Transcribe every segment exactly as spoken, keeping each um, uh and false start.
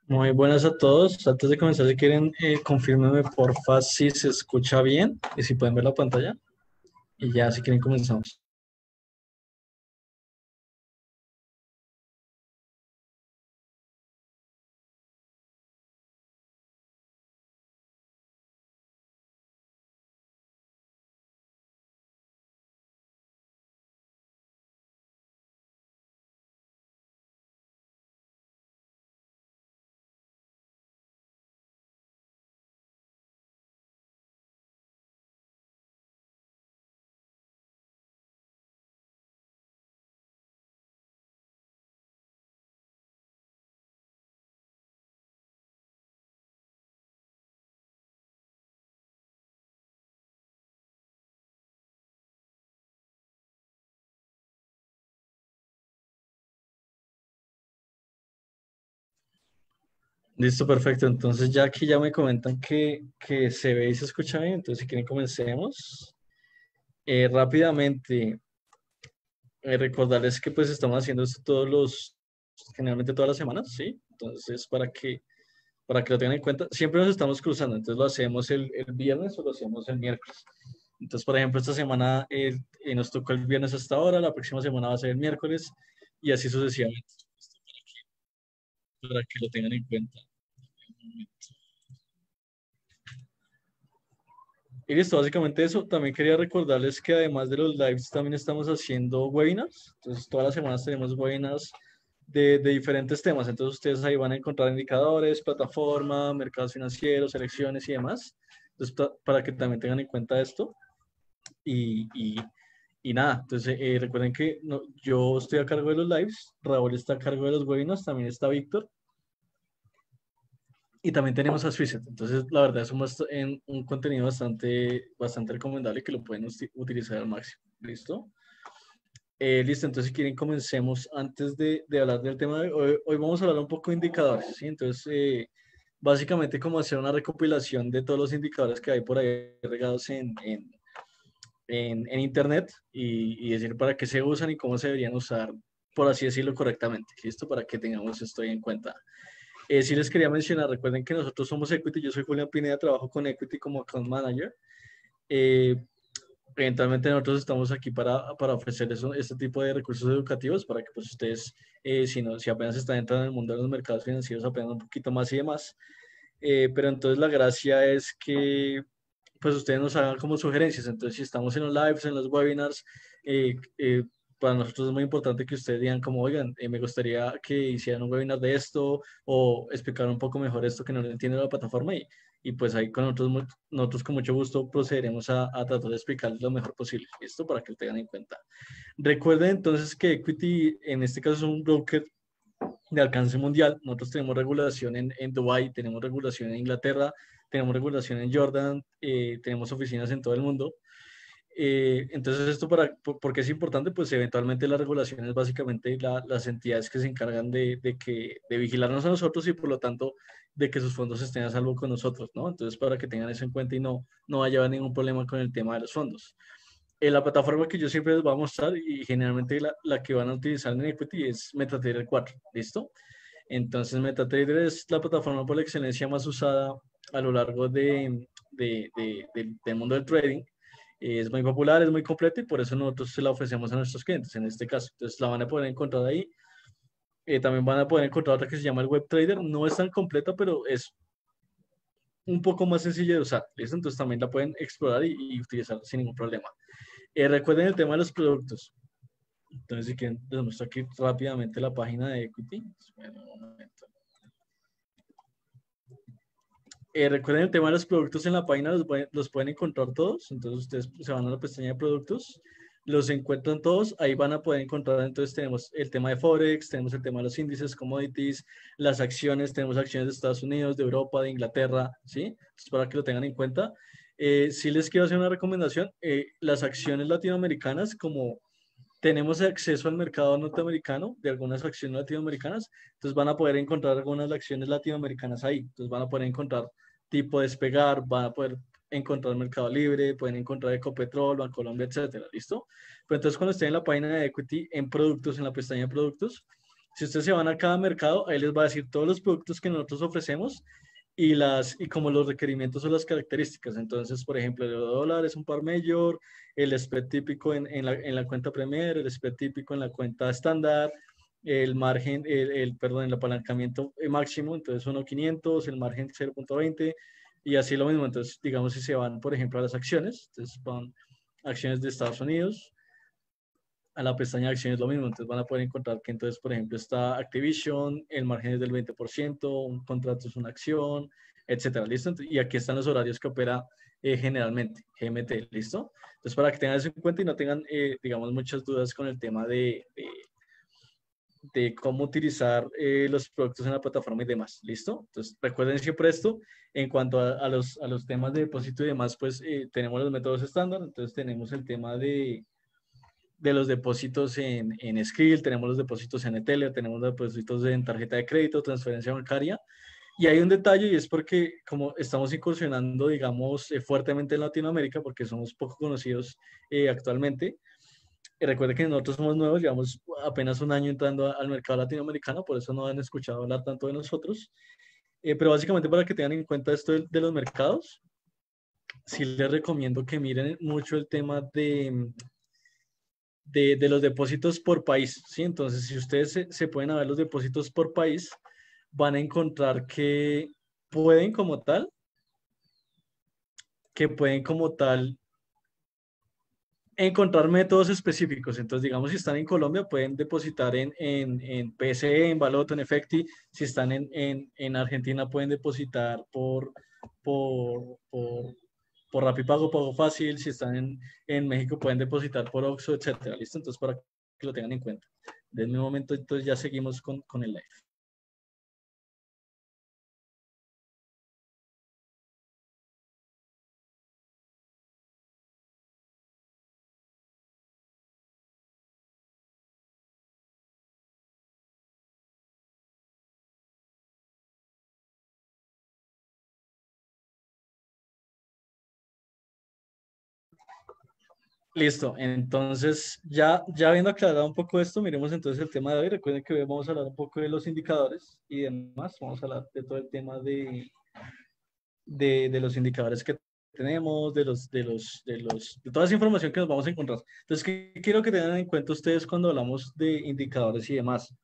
Muy buenas a todos. Antes de comenzar, si quieren, eh, confírmenme porfa si se escucha bien y si pueden ver la pantalla. Y ya, si quieren, comenzamos. Listo, perfecto. Entonces, ya que ya me comentan que, que se ve y se escucha bien, entonces, si quieren, comencemos. Eh, rápidamente, eh, recordarles que pues estamos haciendo esto todos los, generalmente todas las semanas, ¿sí? Entonces, para que, para que lo tengan en cuenta, siempre nos estamos cruzando. Entonces, lo hacemos el, el viernes o lo hacemos el miércoles. Entonces, por ejemplo, esta semana eh, eh, nos tocó el viernes hasta ahora, la próxima semana va a ser el miércoles y así sucesivamente, para que lo tengan en cuenta. Y listo, básicamente eso. También quería recordarles que además de los lives, también estamos haciendo webinars. Entonces, todas las semanas tenemos webinars de, de diferentes temas. Entonces, ustedes ahí van a encontrar indicadores, plataforma, mercados financieros, elecciones y demás. Entonces, pa- para que también tengan en cuenta esto. Y, y, y nada, entonces eh, recuerden que no, yo estoy a cargo de los lives, Raúl está a cargo de los webinars, también está Víctor y también tenemos a Suicet. Entonces, la verdad es un, bast- en- un contenido bastante, bastante recomendable que lo pueden usti- utilizar al máximo. ¿Listo? Eh, listo, entonces si quieren comencemos antes de, de hablar del tema de hoy. Hoy vamos a hablar un poco de indicadores, ¿sí? Entonces, eh, básicamente como hacer una recopilación de todos los indicadores que hay por ahí regados en, en, en, en Internet y, y decir para qué se usan y cómo se deberían usar, por así decirlo, correctamente. ¿Listo? Para que tengamos esto ahí en cuenta. Eh, sí les quería mencionar, recuerden que nosotros somos Equity, yo soy Julián Pineda, trabajo con Equity como Account Manager. Eh, Eventualmente nosotros estamos aquí para, para ofrecerles un- este tipo de recursos educativos para que pues ustedes, eh, si, no, si apenas están entrando en el mundo de los mercados financieros, aprendan un poquito más y demás. Eh, pero entonces la gracia es que pues ustedes nos hagan como sugerencias. Entonces, si estamos en los lives, en los webinars, eh, eh, para nosotros es muy importante que ustedes digan como, oigan, eh, me gustaría que hicieran un webinar de esto o explicar un poco mejor esto que no lo entiende la plataforma y, y pues ahí con nosotros, mu- nosotros con mucho gusto procederemos a, a tratar de explicarles lo mejor posible. Esto para que lo tengan en cuenta. Recuerden entonces que Equity en este caso es un broker de alcance mundial. Nosotros tenemos regulación en, en Dubái, tenemos regulación en Inglaterra, tenemos regulación en Jordan, eh, tenemos oficinas en todo el mundo. Eh, entonces, esto para, por, ¿por qué es importante? Pues eventualmente la regulación es básicamente la, las entidades que se encargan de, de, que, de vigilarnos a nosotros y por lo tanto de que sus fondos estén a salvo con nosotros, ¿no? Entonces, para que tengan eso en cuenta y no, no vaya a haber ningún problema con el tema de los fondos. Eh, la plataforma que yo siempre les voy a mostrar y generalmente la, la que van a utilizar en Equity es MetaTrader cuatro, ¿listo? Entonces, MetaTrader es la plataforma por excelencia más usada a lo largo de, de, de, de, del mundo del trading. Eh, es muy popular, es muy completa y por eso nosotros se la ofrecemos a nuestros clientes en este caso. Entonces, la van a poder encontrar ahí. Eh, también van a poder encontrar otra que se llama el Web Trader. No es tan completa, pero es un poco más sencilla de usar. ¿Listo? Entonces, también la pueden explorar y, y utilizar sin ningún problema. Eh, recuerden el tema de los productos. Entonces, si quieren, les muestro aquí rápidamente la página de Equity. Esperen un momento. Eh, recuerden el tema de los productos en la página, los, pueden- los pueden encontrar todos. Entonces ustedes se van a la pestaña de productos, los encuentran todos, ahí van a poder encontrar, entonces tenemos el tema de Forex, tenemos el tema de los índices, commodities, las acciones, tenemos acciones de Estados Unidos, de Europa, de Inglaterra, ¿sí? Entonces, para que lo tengan en cuenta. Eh, sí les quiero hacer una recomendación, eh, las acciones latinoamericanas, como tenemos acceso al mercado norteamericano de algunas acciones latinoamericanas, entonces van a poder encontrar algunas acciones latinoamericanas ahí, entonces van a poder encontrar tipo Despegar, van a poder encontrar Mercado Libre, pueden encontrar Ecopetrol, Bancolombia, etcétera, ¿listo? Pues entonces cuando estén en la página de Equity, en productos, en la pestaña de productos, Si ustedes se van a cada mercado, ahí les va a decir todos los productos que nosotros ofrecemos y, las, y como los requerimientos o las características. Entonces, por ejemplo, el dólar es un par mayor, el spread típico en, en, la, en la cuenta Premier, el spread típico en la cuenta estándar, el margen, el, el, perdón, el apalancamiento máximo, entonces uno punto quinientos, el margen cero punto veinte y así lo mismo. Entonces, digamos, si se van, por ejemplo, a las acciones, entonces van acciones de Estados Unidos, a la pestaña de acciones lo mismo, entonces van a poder encontrar que entonces, por ejemplo, está Activision, el margen es del veinte por ciento, un contrato es una acción, etcétera, ¿listo? Y aquí están los horarios que opera eh, generalmente, G M T, ¿listo? Entonces, para que tengan eso en cuenta y no tengan, eh, digamos, muchas dudas con el tema de, de, de cómo utilizar eh, los productos en la plataforma y demás, ¿listo? Entonces, recuerden siempre esto, en cuanto a, a, los, a los temas de depósito y demás, pues eh, tenemos los métodos estándar, entonces tenemos el tema de de los depósitos en, en Skrill, tenemos los depósitos en Ethereum, tenemos los depósitos en tarjeta de crédito, transferencia bancaria. Y hay un detalle y es porque como estamos incursionando, digamos, eh, fuertemente en Latinoamérica, porque somos poco conocidos eh, actualmente, y recuerde que nosotros somos nuevos, llevamos apenas un año entrando a, al mercado latinoamericano, por eso no han escuchado hablar tanto de nosotros. Eh, pero básicamente para que tengan en cuenta esto de, de los mercados, sí les recomiendo que miren mucho el tema de de, de los depósitos por país, ¿sí? Entonces, si ustedes se, se pueden ver los depósitos por país, van a encontrar que pueden como tal, que pueden como tal encontrar métodos específicos. Entonces, digamos, si están en Colombia, pueden depositar en, en, en P S E, en Baloto, en Efecti. Si están en, en, en Argentina, pueden depositar por, por, por, por Rapipago, Pago Fácil. Si están en, en México, pueden depositar por Oxxo, etcétera. ¿Listo? Entonces, para que lo tengan en cuenta. Denme un momento, entonces ya seguimos con, con el live. Listo, entonces ya, ya habiendo aclarado un poco esto, miremos entonces el tema de hoy. Recuerden que hoy vamos a hablar un poco de los indicadores y demás. Vamos a hablar de todo el tema de, de, de los indicadores que tenemos, de los, de los, de los, de toda esa información que nos vamos a encontrar. Entonces, ¿qué quiero que tengan en cuenta ustedes cuando hablamos de indicadores y demás?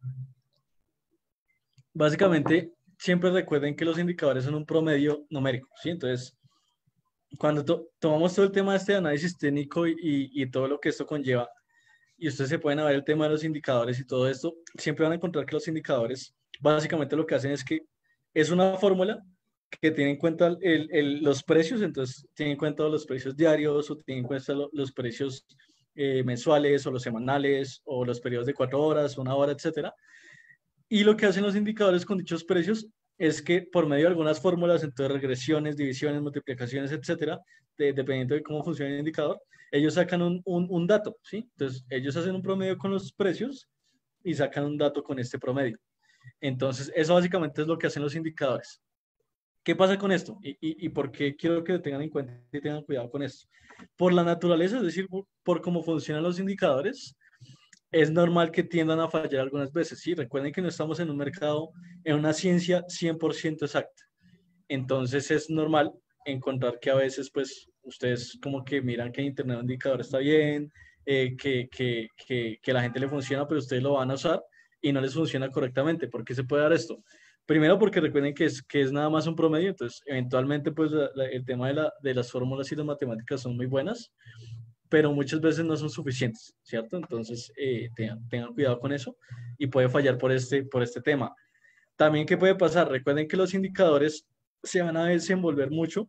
Básicamente, siempre recuerden que los indicadores son un promedio numérico, ¿sí? Entonces, cuando to tomamos todo el tema de este análisis técnico y, y, y todo lo que esto conlleva, y ustedes se pueden ver el tema de los indicadores y todo esto, siempre van a encontrar que los indicadores básicamente lo que hacen es que es una fórmula que tiene en cuenta el, el, los precios, entonces tiene en cuenta los precios diarios o tiene en cuenta lo, los precios eh, mensuales o los semanales o los periodos de cuatro horas, una hora, etcétera. Y lo que hacen los indicadores con dichos precios es que por medio de algunas fórmulas, entonces regresiones, divisiones, multiplicaciones, etcétera, de, dependiendo de cómo funciona el indicador, ellos sacan un, un, un dato, ¿sí? Entonces, ellos hacen un promedio con los precios y sacan un dato con este promedio. Entonces, eso básicamente es lo que hacen los indicadores. ¿Qué pasa con esto? ¿Y, y, y por qué quiero que lo tengan en cuenta y tengan cuidado con esto? Por la naturaleza, es decir, por, por cómo funcionan los indicadores, es normal que tiendan a fallar algunas veces, ¿sí? Recuerden que no estamos en un mercado, en una ciencia cien por ciento exacta. Entonces es normal encontrar que a veces, pues, ustedes como que miran que en Internet un indicador está bien, eh, que, que, que, que la gente le funciona, pero ustedes lo van a usar y no les funciona correctamente. ¿Por qué se puede dar esto? Primero porque recuerden que es, que es nada más un promedio, entonces eventualmente pues la, la, el tema de, la, de las fórmulas y las matemáticas son muy buenas, pero muchas veces no son suficientes, ¿cierto? Entonces, eh, tengan, tengan, cuidado con eso y puede fallar por este, por este tema. También, ¿qué puede pasar? Recuerden que los indicadores se van a desenvolver mucho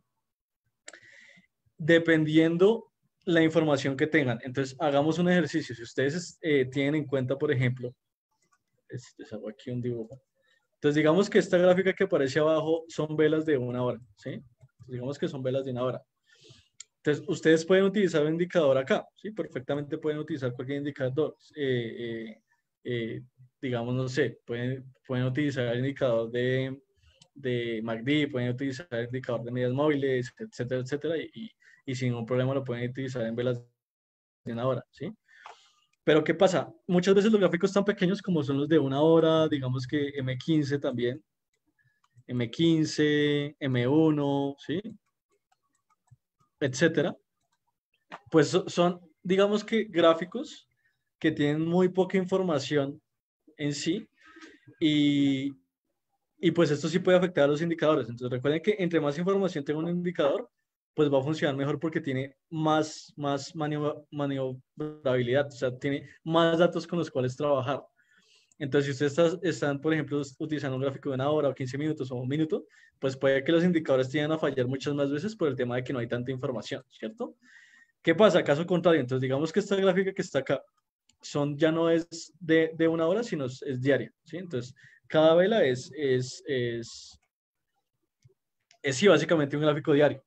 dependiendo la información que tengan. Entonces, hagamos un ejercicio. Si ustedes eh, tienen en cuenta, por ejemplo, les hago aquí un dibujo. Entonces, digamos que esta gráfica que aparece abajo son velas de una hora, ¿sí? Entonces, digamos que son velas de una hora. Entonces, ustedes pueden utilizar un indicador acá, ¿sí? Perfectamente pueden utilizar cualquier indicador. Eh, eh, eh, digamos, no sé, pueden, pueden utilizar el indicador de, de M A C D, pueden utilizar el indicador de medias móviles, etcétera, etcétera, y, y, y sin ningún problema lo pueden utilizar en velas de una hora, ¿sí? Pero ¿qué pasa? Muchas veces los gráficos tan pequeños como son los de una hora, digamos que M quince también, M quince, M uno, ¿sí? Etcétera. Pues so- son, digamos que gráficos que tienen muy poca información en sí y, y pues esto sí puede afectar a los indicadores. Entonces recuerden que entre más información tenga un indicador, pues va a funcionar mejor porque tiene más, más manio- maniobrabilidad, o sea, tiene más datos con los cuales trabajar. Entonces, si ustedes está- están, por ejemplo, utilizando un gráfico de una hora o quince minutos o un minuto, pues puede que los indicadores tiendan a fallar muchas más veces por el tema de que no hay tanta información, ¿cierto? ¿Qué pasa? Caso contrario, entonces digamos que esta gráfica que está acá son, ya no es de, de una hora, sino es, es diaria, ¿sí? Entonces, cada vela es, es, es, es sí, básicamente un gráfico diario.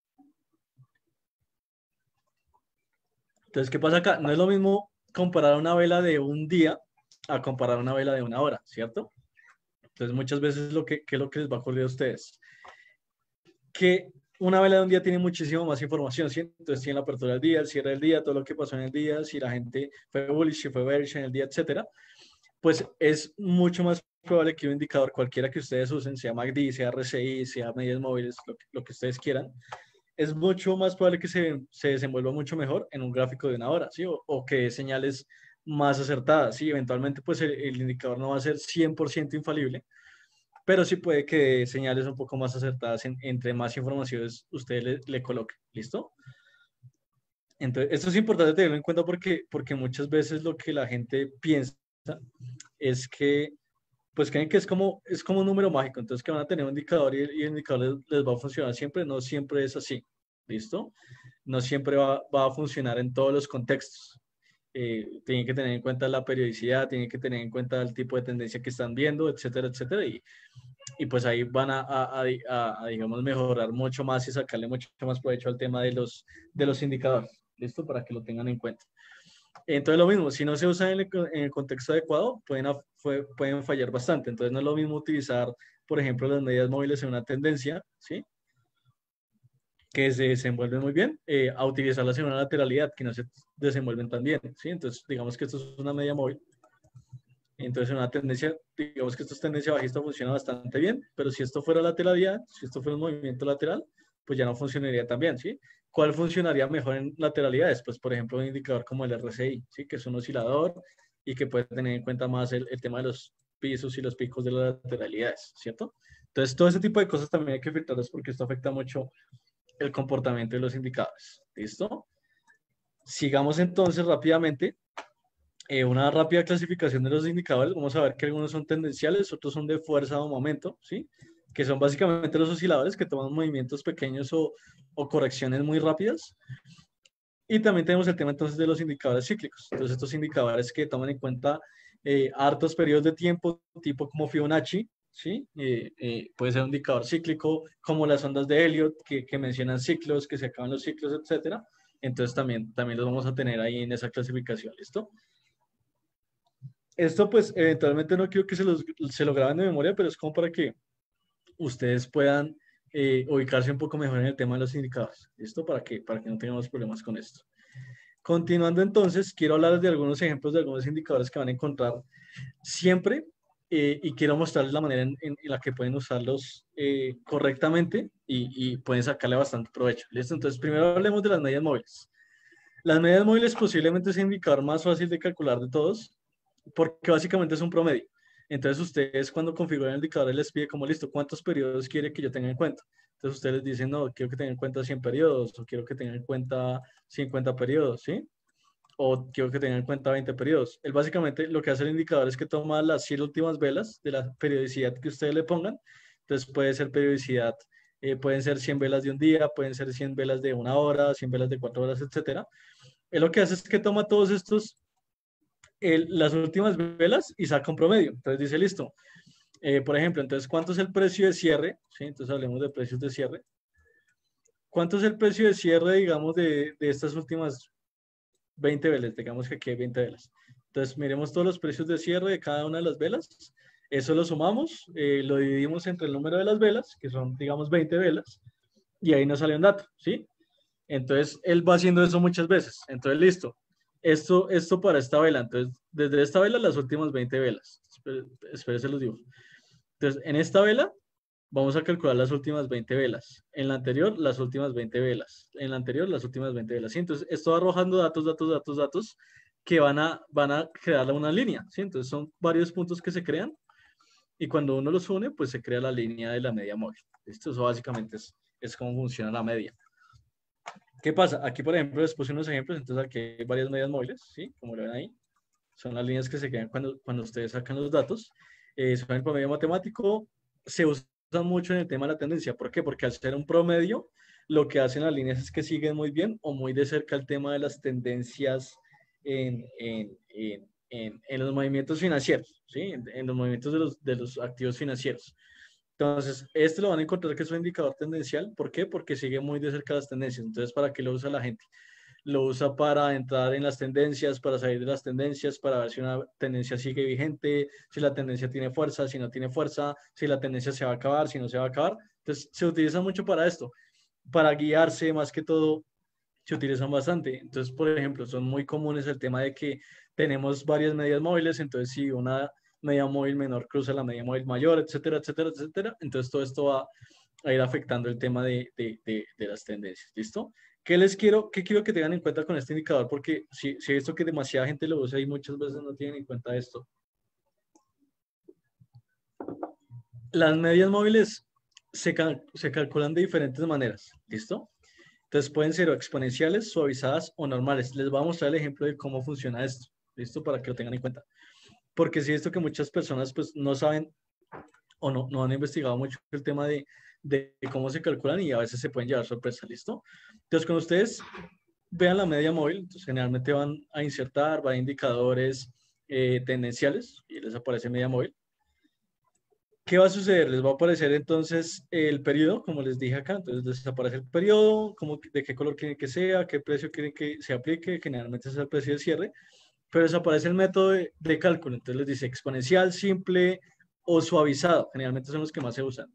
Entonces, ¿qué pasa acá? No es lo mismo comparar una vela de un día a comparar una vela de una hora, ¿cierto? Entonces, muchas veces lo que, ¿qué es lo que les va a ocurrir a ustedes? Que una vela de un día tiene muchísimo más información, ¿sí? Entonces tiene la apertura del día, el cierre del día, todo lo que pasó en el día, si la gente fue bullish, si fue bearish en el día, etcétera, pues es mucho más probable que un indicador cualquiera que ustedes usen, sea M A C D, sea R S I, sea medias móviles, lo que, lo que ustedes quieran, es mucho más probable que se, se desenvuelva mucho mejor en un gráfico de una hora, ¿sí? O, o que dé señales más acertadas, ¿sí? Eventualmente, pues el, el indicador no va a ser cien por ciento infalible, pero sí puede que dé señales un poco más acertadas en- entre más informaciones usted le, le coloque. ¿Listo? Entonces, esto es importante tenerlo en cuenta porque, porque muchas veces lo que la gente piensa es que, pues creen que es como, es como un número mágico, entonces que van a tener un indicador y, y el indicador les, les va a funcionar siempre, no siempre es así. ¿Listo? No siempre va, va a funcionar en todos los contextos. Eh, tienen que tener en cuenta la periodicidad, tienen que tener en cuenta el tipo de tendencia que están viendo, etcétera, etcétera. Y, y pues ahí van a, a, a, a, digamos, mejorar mucho más y sacarle mucho más provecho al tema de los, de los indicadores. ¿Listo? Para que lo tengan en cuenta. Entonces, lo mismo, si no se usa en el, en el contexto adecuado, pueden, fue, pueden fallar bastante. Entonces, no es lo mismo utilizar, por ejemplo, las medidas móviles en una tendencia, ¿sí? Que se desenvuelven muy bien, eh, a utilizarlas en una lateralidad, que no se desenvuelven tan bien, ¿sí? Entonces, digamos que esto es una media móvil. Entonces, una tendencia, digamos que esto es tendencia bajista, funciona bastante bien, pero si esto fuera lateralidad, si esto fuera un movimiento lateral, pues ya no funcionaría tan bien, ¿sí? ¿Cuál funcionaría mejor en lateralidades? Pues, por ejemplo, un indicador como el R S I, ¿sí? Que es un oscilador y que puede tener en cuenta más el, el tema de los pisos y los picos de las lateralidades, ¿cierto? Entonces, todo ese tipo de cosas también hay que filtrarlas porque esto afecta mucho el comportamiento de los indicadores, ¿listo? Sigamos entonces rápidamente. Eh, una rápida clasificación de los indicadores. Vamos a ver que algunos son tendenciales, otros son de fuerza o momento, ¿sí? Que son básicamente los osciladores que toman movimientos pequeños o, o correcciones muy rápidas. Y también tenemos el tema entonces de los indicadores cíclicos. Entonces, estos indicadores que toman en cuenta eh, hartos periodos de tiempo, tipo como Fibonacci, ¿sí? Eh, eh, puede ser un indicador cíclico, como las ondas de Elliott, que, que mencionan ciclos, que se acaban los ciclos, etcétera. Entonces, también, también los vamos a tener ahí en esa clasificación, ¿listo? Esto pues eventualmente no quiero que se, los, se lo graben de memoria, pero es como para que ustedes puedan eh, ubicarse un poco mejor en el tema de los indicadores. ¿Listo? Para que, para que no tengamos problemas con esto. Continuando entonces, quiero hablarles de algunos ejemplos de algunos indicadores que van a encontrar siempre eh, y quiero mostrarles la manera en, en la que pueden usarlos eh, correctamente y, y pueden sacarle bastante provecho. ¿Listo? Entonces, primero hablemos de las medias móviles. Las medias móviles posiblemente es el indicador más fácil de calcular de todos, porque básicamente es un promedio. Entonces ustedes cuando configuran el indicador les pide como listo, ¿cuántos periodos quiere que yo tenga en cuenta? Entonces ustedes dicen, no, quiero que tenga en cuenta cien periodos, o quiero que tenga en cuenta cincuenta periodos, ¿sí? O quiero que tenga en cuenta veinte periodos. Él básicamente lo que hace el indicador es que toma las cien últimas velas de la periodicidad que ustedes le pongan. Entonces puede ser periodicidad, eh, pueden ser cien velas de un día, pueden ser cien velas de una hora, cien velas de cuatro horas, etcétera. Él lo que hace es que toma todos estos el, las últimas velas y saca un promedio. Entonces dice, listo. Eh, por ejemplo, entonces, ¿cuánto es el precio de cierre? ¿Sí? Entonces hablemos de precios de cierre. ¿Cuánto es el precio de cierre, digamos, de, de estas últimas veinte velas? Digamos que aquí hay veinte velas. Entonces, miremos todos los precios de cierre de cada una de las velas. Eso lo sumamos, eh, lo dividimos entre el número de las velas, que son, digamos, veinte velas, y ahí nos sale un dato, ¿sí? Entonces, él va haciendo eso muchas veces. Entonces, listo. Esto, esto para esta vela. Entonces, desde esta vela, las últimas veinte velas. Espere, espere, se los digo. Entonces, en esta vela, vamos a calcular las últimas veinte velas. En la anterior, las últimas veinte velas. En la anterior, las últimas veinte velas. ¿Sí? Entonces, esto va arrojando datos, datos, datos, datos, que van a, van a crear una línea. ¿Sí? Entonces, son varios puntos que se crean. Y cuando uno los une, pues se crea la línea de la media móvil. ¿Listo? Eso básicamente es, es cómo funciona la media. ¿Qué pasa? Aquí, por ejemplo, les puse unos ejemplos. Entonces, aquí hay varias medias móviles, ¿sí? Como lo ven ahí. Son las líneas que se crean cuando, cuando ustedes sacan los datos. Eh, son el promedio matemático. Se usa mucho en el tema de la tendencia. ¿Por qué? Porque al ser un promedio, lo que hacen las líneas es que siguen muy bien o muy de cerca el tema de las tendencias en, en, en, en, en los movimientos financieros, ¿sí? En, en los movimientos de los, de los activos financieros. Entonces, este lo van a encontrar que es un indicador tendencial. ¿Por qué? Porque sigue muy de cerca las tendencias. Entonces, ¿para qué lo usa la gente? Lo usa para entrar en las tendencias, para salir de las tendencias, para ver si una tendencia sigue vigente, si la tendencia tiene fuerza, si no tiene fuerza, si la tendencia se va a acabar, si no se va a acabar. Entonces, se utiliza mucho para esto, para guiarse más que todo, se utilizan bastante. Entonces, por ejemplo, son muy comunes el tema de que tenemos varias medias móviles, entonces si una media móvil menor cruza la media móvil mayor, etcétera, etcétera, etcétera. Entonces, todo esto va a ir afectando el tema de, de, de, de las tendencias. ¿Listo? ¿Qué les quiero, qué quiero que tengan en cuenta con este indicador? Porque si, si he visto que demasiada gente lo usa y muchas veces no tienen en cuenta esto. Las medias móviles se, cal, se calculan de diferentes maneras. ¿Listo? Entonces pueden ser o exponenciales, suavizadas o normales. Les voy a mostrar el ejemplo de cómo funciona esto. ¿Listo? Para que lo tengan en cuenta. Porque sí, esto que muchas personas pues no saben o no, no han investigado mucho el tema de, de cómo se calculan y a veces se pueden llevar sorpresa. ¿Listo? Entonces, cuando ustedes vean la media móvil, entonces generalmente van a insertar, van a indicadores eh, tendenciales y les aparece media móvil. ¿Qué va a suceder? Les va a aparecer entonces el periodo, como les dije acá. Entonces les aparece el periodo, como, de qué color quieren que sea, qué precio quieren que se aplique, generalmente es el precio de cierre, pero les aparece el método de, de cálculo. Entonces les dice exponencial, simple o suavizado. Generalmente son los que más se usan.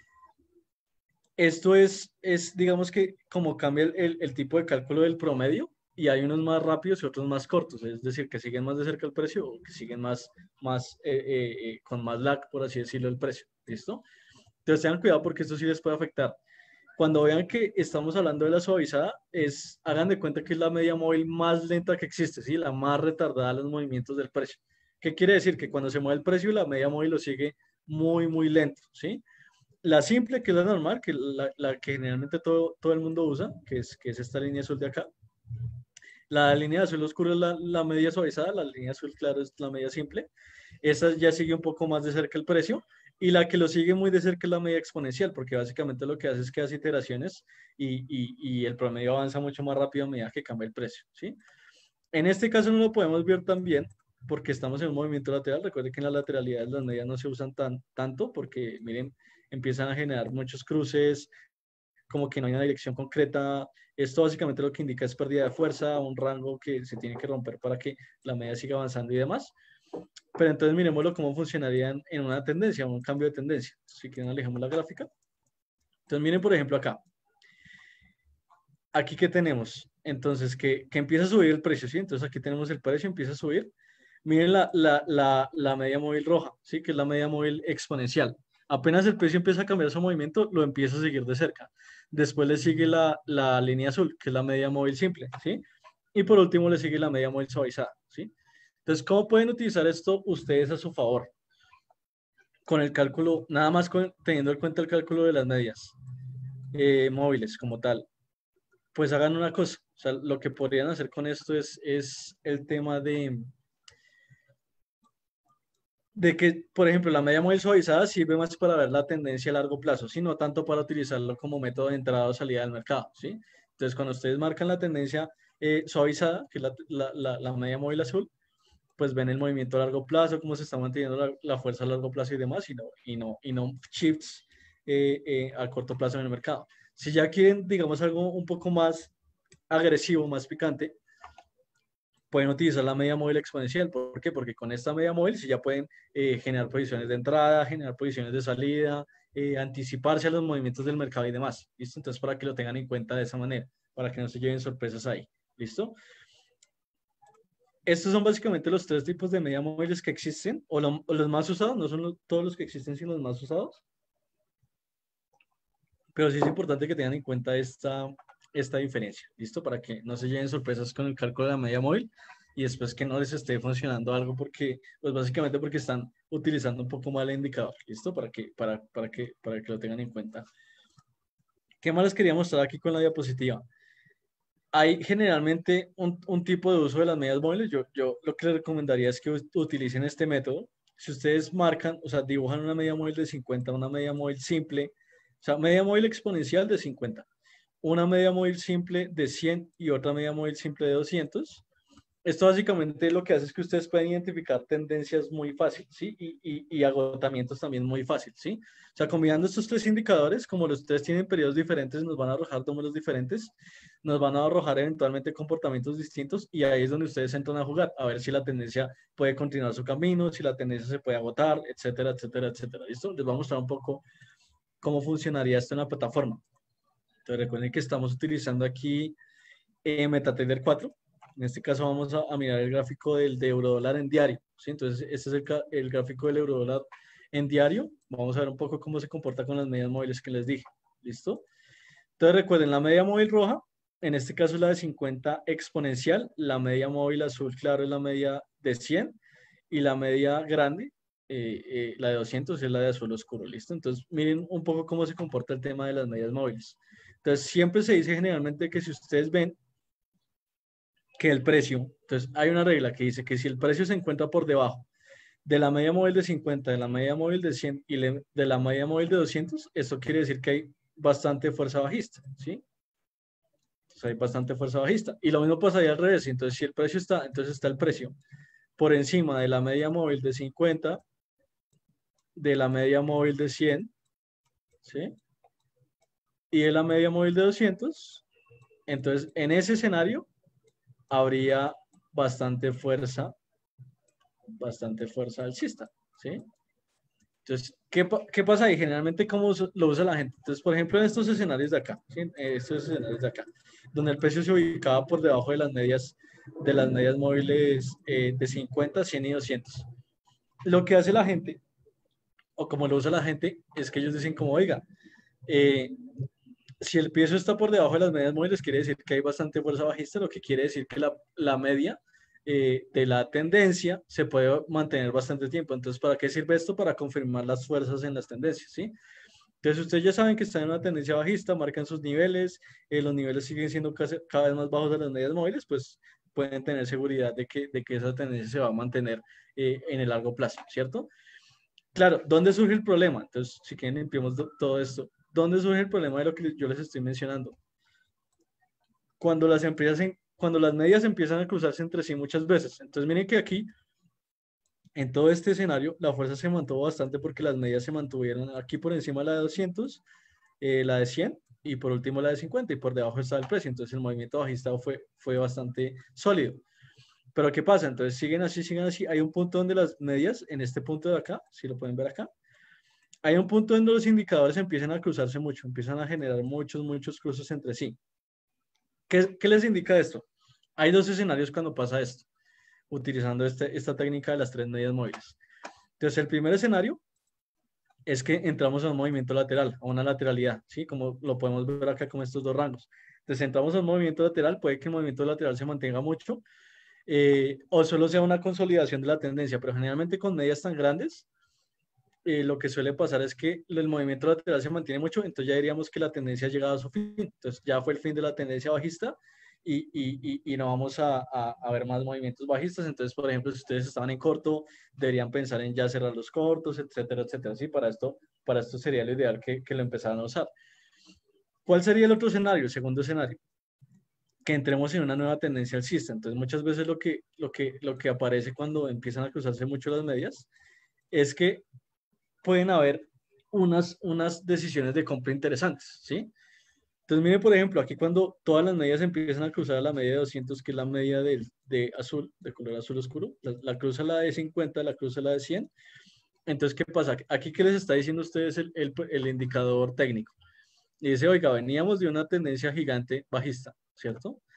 Esto es, es digamos que como cambia el, el, el tipo de cálculo del promedio y hay unos más rápidos y otros más cortos, es decir, que siguen más de cerca el precio o que siguen más, más eh, eh, eh, con más lag, por así decirlo, el precio. ¿Listo? Entonces tengan cuidado porque esto sí les puede afectar. Cuando vean que estamos hablando de la suavizada, es, hagan de cuenta que es la media móvil más lenta que existe, ¿sí? La más retardada en los movimientos del precio. ¿Qué quiere decir? Que cuando se mueve el precio, la media móvil lo sigue muy, muy lento, ¿sí? La simple, que es la normal, que la, la que generalmente todo, todo el mundo usa, que es, que es esta línea azul de acá. La línea azul oscura es la, la media suavizada, la línea azul claro es la media simple. Esa ya sigue un poco más de cerca el precio. Y la que lo sigue muy de cerca es la media exponencial, porque básicamente lo que hace es que hace iteraciones y, y, y el promedio avanza mucho más rápido a medida que cambia el precio, ¿sí? En este caso no lo podemos ver tan bien porque estamos en un movimiento lateral. Recuerden que en las lateralidades las medias no se usan tan, tanto porque, miren, empiezan a generar muchos cruces, como que no hay una dirección concreta. Esto básicamente lo que indica es pérdida de fuerza, un rango que se tiene que romper para que la media siga avanzando y demás. Pero entonces miremoslo cómo funcionaría en, en una tendencia, un cambio de tendencia. Si quieren, alejamos la gráfica. Entonces miren, por ejemplo, acá. Aquí que tenemos, entonces, que, que empieza a subir el precio, ¿sí? Entonces aquí tenemos el precio, empieza a subir. Miren la, la, la, la media móvil roja, ¿sí? Que es la media móvil exponencial. Apenas el precio empieza a cambiar su movimiento, lo empieza a seguir de cerca. Después le sigue la, la línea azul, que es la media móvil simple, ¿sí? Y por último le sigue la media móvil suavizada, ¿sí? Entonces, ¿cómo pueden utilizar esto ustedes a su favor? Con el cálculo, nada más con, teniendo en cuenta el cálculo de las medias eh, móviles como tal. Pues hagan una cosa, o sea, lo que podrían hacer con esto es, es el tema de, de que, por ejemplo, la media móvil suavizada sirve más para ver la tendencia a largo plazo, sino tanto para utilizarlo como método de entrada o salida del mercado, ¿sí? Entonces, cuando ustedes marcan la tendencia eh, suavizada, que es la, la, la, la media móvil azul, pues ven el movimiento a largo plazo, cómo se está manteniendo la, la fuerza a largo plazo y demás, y no, y no, y no shifts eh, eh, a corto plazo en el mercado. Si ya quieren, digamos, algo un poco más agresivo, más picante, pueden utilizar la media móvil exponencial. ¿Por qué? Porque con esta media móvil sí ya pueden eh, generar posiciones de entrada, generar posiciones de salida, eh, anticiparse a los movimientos del mercado y demás. ¿Listo? Entonces, para que lo tengan en cuenta de esa manera, para que no se lleven sorpresas ahí. ¿Listo? estos son básicamente los tres tipos de media móviles que existen, o, lo, o los más usados, no son los, todos los que existen, sino los más usados. Pero sí es importante que tengan en cuenta esta, esta diferencia, ¿listo? Para que no se lleven sorpresas con el cálculo de la media móvil y después que no les esté funcionando algo porque, pues básicamente porque están utilizando un poco mal el indicador, ¿listo? Para que, para, para que, para que lo tengan en cuenta. ¿Qué más les quería mostrar aquí con la diapositiva? Hay generalmente un, un tipo de uso de las medias móviles. Yo, yo lo que les recomendaría es que utilicen este método. Si ustedes marcan, o sea, dibujan una media móvil de cincuenta, una media móvil simple, o sea, media móvil exponencial de cincuenta, una media móvil simple de cien y otra media móvil simple de doscientos. Esto básicamente lo que hace es que ustedes pueden identificar tendencias muy fácil, ¿sí? Y, y, y agotamientos también muy fácil, ¿sí? O sea, combinando estos tres indicadores, como los tres tienen periodos diferentes, nos van a arrojar números diferentes, nos van a arrojar eventualmente comportamientos distintos y ahí es donde ustedes entran a jugar, a ver si la tendencia puede continuar su camino, si la tendencia se puede agotar, etcétera, etcétera, etcétera. ¿Listo? Les voy a mostrar un poco cómo funcionaría esto en la plataforma. Entonces recuerden que estamos utilizando aquí eh, MetaTrader cuatro. En este caso vamos a, a mirar el gráfico del de eurodólar en diario, ¿sí? Entonces este es el, el gráfico del eurodólar en diario. Vamos a ver un poco cómo se comporta con las medias móviles que les dije, ¿listo? Entonces recuerden, la media móvil roja, en este caso es la de cincuenta exponencial, la media móvil azul claro es la media de cien y la media grande, eh, eh, la de doscientos es la de azul oscuro, ¿listo? Entonces miren un poco cómo se comporta el tema de las medias móviles. Entonces siempre se dice generalmente que si ustedes ven que el precio, entonces hay una regla que dice que si el precio se encuentra por debajo de la media móvil de cincuenta, de la media móvil de cien y le, de la media móvil de doscientos, esto quiere decir que hay bastante fuerza bajista, ¿sí? Entonces hay bastante fuerza bajista. Y lo mismo pasaría al revés, entonces si el precio está, entonces está el precio por encima de la media móvil de cincuenta, de la media móvil de cien, ¿sí? Y de la media móvil de doscientos, entonces en ese escenario habría bastante fuerza, bastante fuerza alcista, ¿sí? Entonces, ¿qué, ¿qué pasa ahí? Generalmente, ¿cómo lo usa la gente? Entonces, por ejemplo, en estos escenarios de acá, ¿sí? Estos escenarios de acá, donde el precio se ubicaba por debajo de las medias, de las medias móviles eh, de cincuenta, cien y doscientos. Lo que hace la gente, o como lo usa la gente, es que ellos dicen como, oiga, eh, si el peso está por debajo de las medias móviles, quiere decir que hay bastante fuerza bajista, lo que quiere decir que la, la media eh, de la tendencia se puede mantener bastante tiempo. Entonces, ¿para qué sirve esto? Para confirmar las fuerzas en las tendencias, ¿sí? Entonces, ustedes ya saben que están en una tendencia bajista, marcan sus niveles, eh, los niveles siguen siendo casi, cada vez más bajos de las medias móviles, pues pueden tener seguridad de que, de que esa tendencia se va a mantener eh, en el largo plazo, ¿cierto? Claro, ¿dónde surge el problema? Entonces, si quieren, limpiamos todo esto. ¿Dónde surge el problema de lo que yo les estoy mencionando? Cuando las empresas, en, cuando las medias empiezan a cruzarse entre sí muchas veces. Entonces, miren que aquí, en todo este escenario, la fuerza se mantuvo bastante porque las medias se mantuvieron aquí por encima la de doscientos, eh, la de cien y por último la de cincuenta y por debajo está el precio. Entonces, el movimiento bajista fue, fue bastante sólido. Pero ¿qué pasa? Entonces, siguen así, siguen así. Hay un punto donde las medias, en este punto de acá, si lo pueden ver acá, hay un punto donde los indicadores empiezan a cruzarse mucho, empiezan a generar muchos, muchos cruces entre sí. ¿Qué, qué les indica esto? Hay dos escenarios cuando pasa esto, utilizando este, esta técnica de las tres medias móviles. Entonces, el primer escenario es que entramos a un movimiento lateral, a una lateralidad, ¿sí? Como lo podemos ver acá con estos dos rangos. Entonces, entramos a un movimiento lateral, puede que el movimiento lateral se mantenga mucho, eh, o solo sea una consolidación de la tendencia, pero generalmente con medias tan grandes, Eh, lo que suele pasar es que el movimiento lateral se mantiene mucho, entonces ya diríamos que la tendencia ha llegado a su fin, entonces ya fue el fin de la tendencia bajista y, y, y, y no vamos a, a, a, ver más movimientos bajistas. Entonces, por ejemplo, si ustedes estaban en corto, deberían pensar en ya cerrar los cortos, etcétera, etcétera. Sí, para esto, para esto sería lo ideal que, que lo empezaran a usar. ¿Cuál sería el otro escenario, el segundo escenario? Que entremos en una nueva tendencia alcista. Entonces, muchas veces lo que, lo que, lo que aparece cuando empiezan a cruzarse mucho las medias es que pueden haber unas, unas decisiones de compra interesantes, ¿sí? Entonces, miren, por ejemplo, aquí cuando todas las medias empiezan a cruzar a la media de doscientos, que es la media de, de azul, de color azul oscuro, la, la cruza la de cincuenta, la cruza la de cien. Entonces, ¿qué pasa? Aquí, ¿qué les está diciendo a ustedes el, el, el indicador técnico? Y dice, oiga, veníamos de una tendencia gigante bajista, ¿cierto?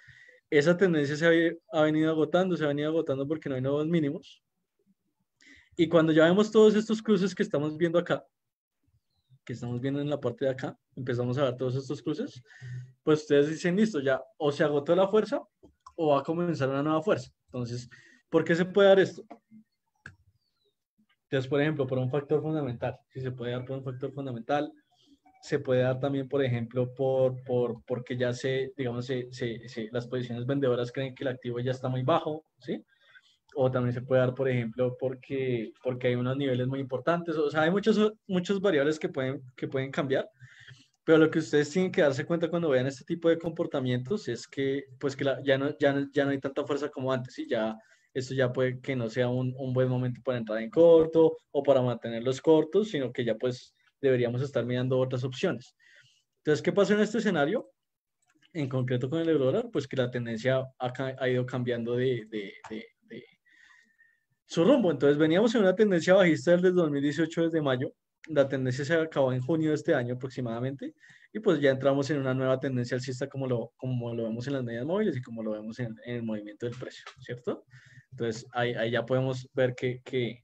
esa tendencia se ha, ha venido agotando, se ha venido agotando porque no hay nuevos mínimos. Y cuando ya vemos todos estos cruces que estamos viendo acá, que estamos viendo en la parte de acá, empezamos a ver todos estos cruces, pues ustedes dicen, listo, ya o se agotó la fuerza o va a comenzar una nueva fuerza. Entonces, ¿por qué se puede dar esto? Entonces, por ejemplo, por un factor fundamental. Si se puede dar por un factor fundamental, se puede dar también, por ejemplo, por, por, porque ya se, digamos, se, se, se, las posiciones vendedoras creen que el activo ya está muy bajo, ¿sí? O también se puede dar, por ejemplo, porque, porque hay unos niveles muy importantes. O sea, hay muchos, muchos variables que pueden, que pueden cambiar. Pero lo que ustedes tienen que darse cuenta cuando vean este tipo de comportamientos es que, pues, que la- ya, no, ya, no, ya no hay tanta fuerza como antes, y ya esto ya puede que no sea un, un buen momento para entrar en corto o para mantenerlos cortos, sino que ya pues deberíamos estar mirando otras opciones. Entonces, ¿qué pasó en este escenario? En concreto con el eurodólar, pues que la tendencia ha, ca- ha ido cambiando de, de, de, de su rumbo. Entonces, veníamos en una tendencia bajista desde dos mil dieciocho, desde mayo. La tendencia se acabó en junio de este año aproximadamente. Y pues ya entramos en una nueva tendencia alcista como lo, como lo vemos en las medias móviles y como lo vemos en, en el movimiento del precio, ¿cierto? Entonces, ahí, ahí ya podemos ver que, que,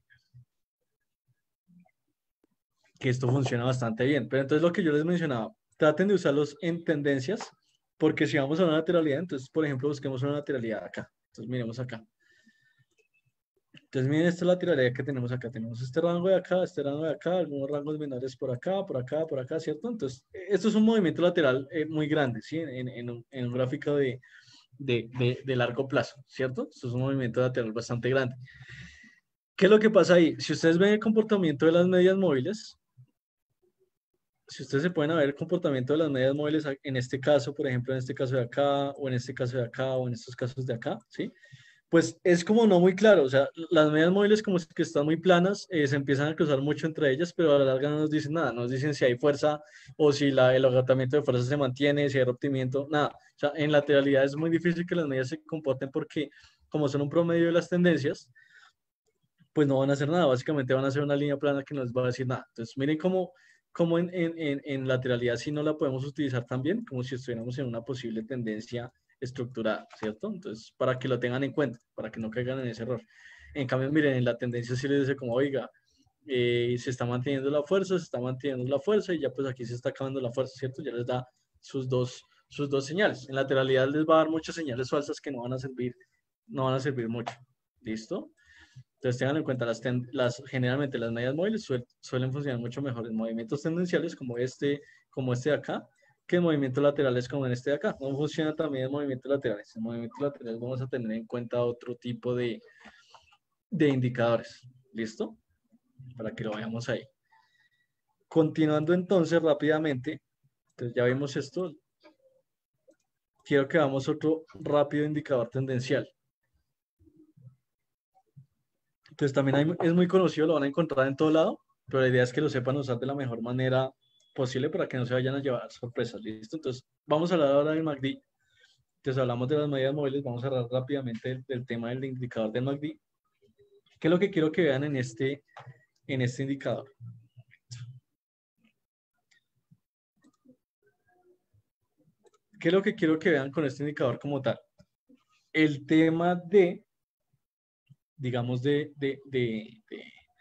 que esto funciona bastante bien. Pero entonces lo que yo les mencionaba, traten de usarlos en tendencias, porque si vamos a una lateralidad, entonces, por ejemplo, busquemos una lateralidad acá. Entonces, miremos acá. Entonces, miren esta lateralidad que tenemos acá. Tenemos este rango de acá, este rango de acá, algunos rangos menores por acá, por acá, por acá, ¿cierto? Entonces, esto es un movimiento lateral eh, muy grande, ¿sí? En, en, un, en un gráfico de, de, de, de largo plazo, ¿cierto? Esto es un movimiento lateral bastante grande. ¿Qué es lo que pasa ahí? Si ustedes ven el comportamiento de las medias móviles, si ustedes se pueden ver el comportamiento de las medias móviles en este caso, por ejemplo, en este caso de acá, o en este caso de acá, o en estos casos de acá, ¿sí? Pues es como no muy claro, o sea, las medias móviles como que están muy planas, eh, se empiezan a cruzar mucho entre ellas, pero a la larga no nos dicen nada, no nos dicen si hay fuerza o si la, el agotamiento de fuerza se mantiene, si hay rompimiento, nada. O sea, en lateralidad es muy difícil que las medias se comporten porque como son un promedio de las tendencias, pues no van a hacer nada, básicamente van a hacer una línea plana que no les va a decir nada. Entonces, miren cómo, cómo en, en, en, en lateralidad sí no la podemos utilizar también, como si estuviéramos en una posible tendencia estructurada, ¿cierto? Entonces, para que lo tengan en cuenta, para que no caigan en ese error. En cambio, miren, en la tendencia sí les dice como, oiga, eh, se está manteniendo la fuerza, se está manteniendo la fuerza y ya pues aquí se está acabando la fuerza, ¿cierto? Ya les da sus dos, sus dos señales. En lateralidad les va a dar muchas señales falsas que no van a servir, no van a servir mucho. ¿Listo? Entonces tengan en cuenta, las, ten, las generalmente las medias móviles suel, suelen funcionar mucho mejor en movimientos tendenciales como este, como este de acá, que en movimientos laterales como en este de acá. No funciona también en movimientos laterales. En movimientos laterales vamos a tener en cuenta otro tipo de, de indicadores. ¿Listo? Para que lo veamos ahí. Continuando entonces rápidamente, entonces ya vimos esto. Quiero que veamos otro rápido indicador tendencial. Entonces también hay, es muy conocido, lo van a encontrar en todo lado, pero la idea es que lo sepan usar de la mejor manera posible para que no se vayan a llevar sorpresas. ¿Listo? Entonces vamos a hablar ahora del M A C D. Entonces hablamos de las medidas móviles, vamos a hablar rápidamente del, del tema del indicador del M A C D. ¿Qué es lo que quiero que vean en este, en este indicador? ¿Qué es lo que quiero que vean con este indicador como tal? El tema de, digamos, de, de, de, de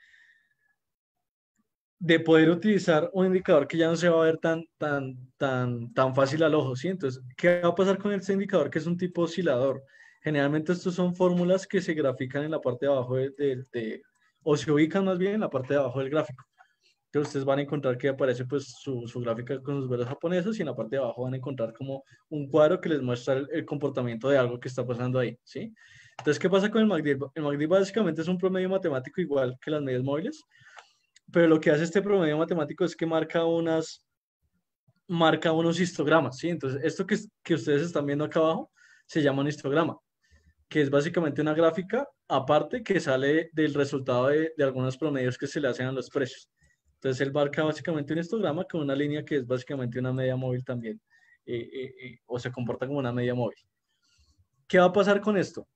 de poder utilizar un indicador que ya no se va a ver tan, tan, tan, tan fácil al ojo, ¿sí? Entonces, ¿qué va a pasar con este indicador que es un tipo oscilador? Generalmente estos son fórmulas que se grafican en la parte de abajo de, de, de, o se ubican más bien en la parte de abajo del gráfico. Entonces ustedes van a encontrar que aparece pues su, su gráfica con sus velas japonesas y en la parte de abajo van a encontrar como un cuadro que les muestra el, el comportamiento de algo que está pasando ahí, ¿sí? Entonces, ¿qué pasa con el M A C D? El M A C D básicamente es un promedio matemático igual que las medias móviles, pero lo que hace este promedio matemático es que marca unas, marca unos histogramas, ¿sí? Entonces, esto que, que ustedes están viendo acá abajo se llama un histograma, que es básicamente una gráfica aparte que sale del resultado de, de algunos promedios que se le hacen a los precios. Entonces, él marca básicamente un histograma con una línea que es básicamente una media móvil también, eh, eh, eh, o se comporta como una media móvil. ¿Qué va a pasar con esto?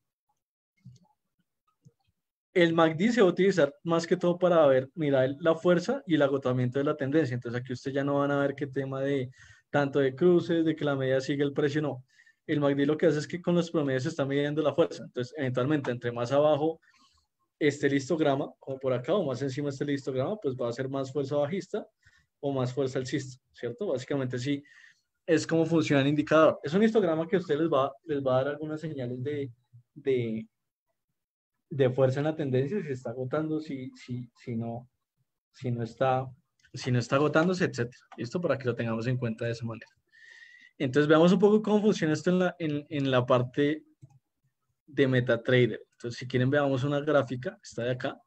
El M A C D se va a utilizar más que todo para ver, mirar la fuerza y el agotamiento de la tendencia. Entonces aquí usted ya no van a ver qué tema de tanto de cruces, de que la media sigue el precio, no. el M A C D lo que hace es que con los promedios se está midiendo la fuerza. Entonces, eventualmente, entre más abajo esté el histograma, como por acá, o más encima esté el histograma, pues va a ser más fuerza bajista o más fuerza alcista, ¿cierto? Básicamente sí, es como funciona el indicador. Es un histograma que a ustedes les va, les va a dar algunas señales de, de, de fuerza en la tendencia, si está agotando, si, si, si, no, si, no está, si no está agotándose, etcétera. ¿Listo? Para que lo tengamos en cuenta de esa manera. Entonces veamos un poco cómo funciona esto en la, en, en la parte de MetaTrader. Entonces, si quieren, veamos una gráfica, está de acá.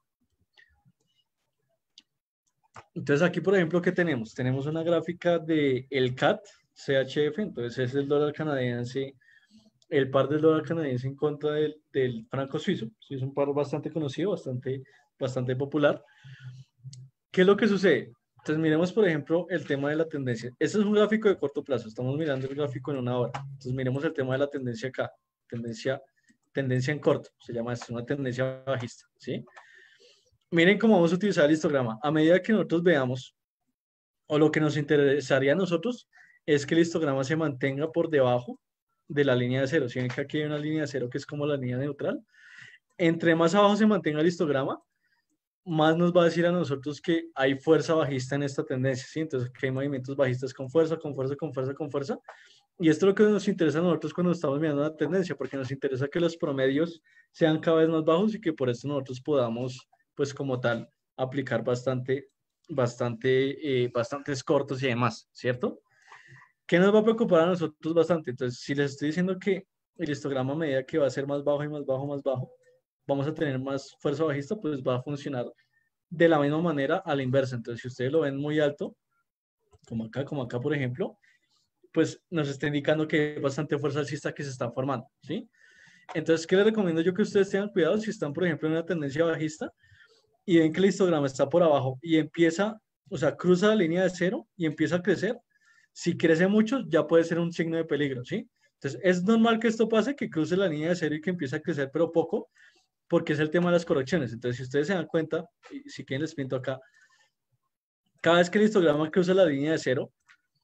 Entonces, aquí, por ejemplo, ¿qué tenemos? Tenemos una gráfica de el C A T, C H F, entonces es el dólar canadiense, el par del dólar canadiense en contra del, del franco suizo. Sí, es un par bastante conocido, bastante, bastante popular. ¿Qué es lo que sucede? Entonces, miremos, por ejemplo, el tema de la tendencia. Este es un gráfico de corto plazo, estamos mirando el gráfico en una hora. Entonces, miremos el tema de la tendencia acá, tendencia, tendencia en corto, se llama esto, una tendencia bajista, ¿sí? Miren cómo vamos a utilizar el histograma. A medida que nosotros veamos, o lo que nos interesaría a nosotros, es que el histograma se mantenga por debajo de la línea de cero. Si ven que aquí hay una línea de cero que es como la línea neutral, entre más abajo se mantenga el histograma, más nos va a decir a nosotros que hay fuerza bajista en esta tendencia, ¿sí? Entonces, que hay movimientos bajistas con fuerza, con fuerza, con fuerza, con fuerza. Y esto es lo que nos interesa a nosotros cuando estamos mirando la tendencia, porque nos interesa que los promedios sean cada vez más bajos y que por eso nosotros podamos, pues como tal, aplicar bastante, bastante, eh, bastantes cortos y demás, ¿cierto? ¿Qué nos va a preocupar a nosotros bastante? Entonces, si les estoy diciendo que el histograma a medida que va a ser más bajo y más bajo, más bajo, vamos a tener más fuerza bajista, pues va a funcionar de la misma manera a la inversa. Entonces, si ustedes lo ven muy alto, como acá, como acá, por ejemplo, pues nos está indicando que hay bastante fuerza alcista que se está formando, ¿sí? Entonces, ¿qué les recomiendo yo que ustedes tengan cuidado si están, por ejemplo, en una tendencia bajista y ven que el histograma está por abajo y empieza, o sea, cruza la línea de cero y empieza a crecer? Si crece mucho, ya puede ser un signo de peligro, ¿sí? Entonces, es normal que esto pase, que cruce la línea de cero y que empiece a crecer, pero poco, porque es el tema de las correcciones. Entonces, si ustedes se dan cuenta, y si quieren les pinto acá, cada vez que el histograma cruza la línea de cero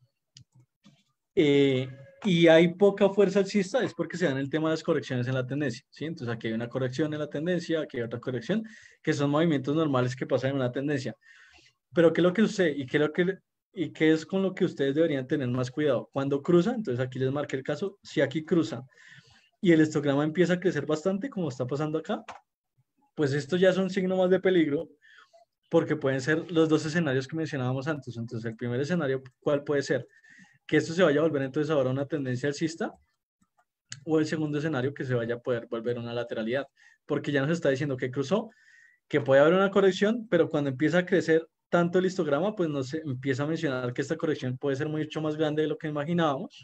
eh, y hay poca fuerza alcista, es porque se dan el tema de las correcciones en la tendencia, ¿sí? Entonces, aquí hay una corrección en la tendencia, aquí hay otra corrección, que son movimientos normales que pasan en una tendencia. Pero ¿qué es lo que sucede? ¿Y qué es lo que, y qué es con lo que ustedes deberían tener más cuidado? Cuando cruza, entonces aquí les marqué el caso, si aquí cruza y el histograma empieza a crecer bastante, como está pasando acá, pues esto ya es un signo más de peligro, porque pueden ser los dos escenarios que mencionábamos antes. Entonces, el primer escenario, ¿cuál puede ser? Que esto se vaya a volver entonces ahora una tendencia alcista, o el segundo escenario, que se vaya a poder volver una lateralidad, porque ya nos está diciendo que cruzó, que puede haber una corrección, pero cuando empieza a crecer tanto el histograma, pues nos empieza a mencionar que esta corrección puede ser mucho más grande de lo que imaginábamos.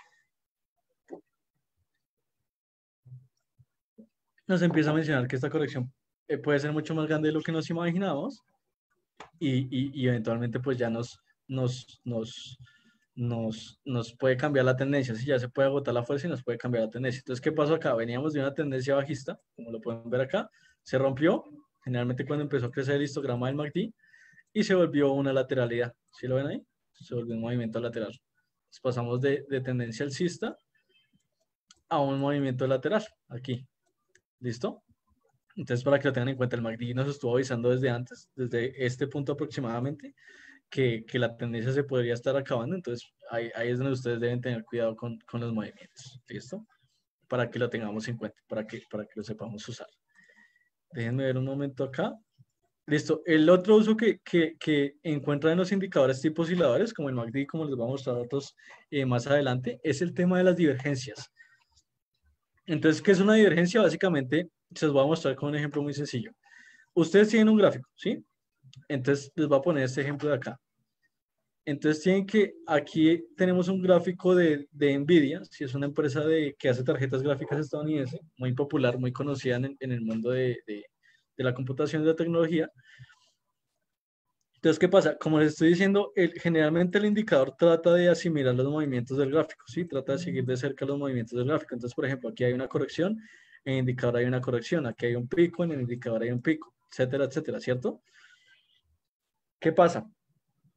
Nos empieza a mencionar que esta corrección eh, puede ser mucho más grande de lo que nos imaginábamos y, y, y eventualmente pues ya nos, nos, nos, nos, nos puede cambiar la tendencia. Si ya se puede agotar la fuerza y nos puede cambiar la tendencia. Entonces, ¿qué pasó acá? Veníamos de una tendencia bajista, como lo pueden ver acá, se rompió, generalmente cuando empezó a crecer el histograma del M A C D, y se volvió una lateralidad. ¿Sí lo ven ahí? Se volvió un movimiento lateral. Entonces pasamos de, de tendencia alcista a un movimiento lateral, aquí. ¿Listo? Entonces, para que lo tengan en cuenta, el M A C D nos estuvo avisando desde antes, desde este punto aproximadamente, que, que la tendencia se podría estar acabando. Entonces, ahí, ahí es donde ustedes deben tener cuidado con, con los movimientos. ¿Listo? Para que lo tengamos en cuenta, para que, para que lo sepamos usar. Déjenme ver un momento acá. Listo. El otro uso que, que, que encuentran en los indicadores tipo osciladores, como el M A C D, como les voy a mostrar otros eh, más adelante, es el tema de las divergencias. Entonces, ¿qué es una divergencia? Básicamente, se los voy a mostrar con un ejemplo muy sencillo. Ustedes tienen un gráfico, ¿sí? Entonces, les voy a poner este ejemplo de acá. Entonces, tienen que, aquí tenemos un gráfico de, de Nvidia, si es una empresa de, que hace tarjetas gráficas estadounidense, muy popular, muy conocida en, en el mundo de, de, de la computación y de la tecnología. Entonces, ¿qué pasa? Como les estoy diciendo, el, generalmente el indicador trata de asimilar los movimientos del gráfico, ¿sí? Trata de seguir de cerca los movimientos del gráfico. Entonces, por ejemplo, aquí hay una corrección, en el indicador hay una corrección, aquí hay un pico, en el indicador hay un pico, etcétera, etcétera, ¿cierto? ¿Qué pasa?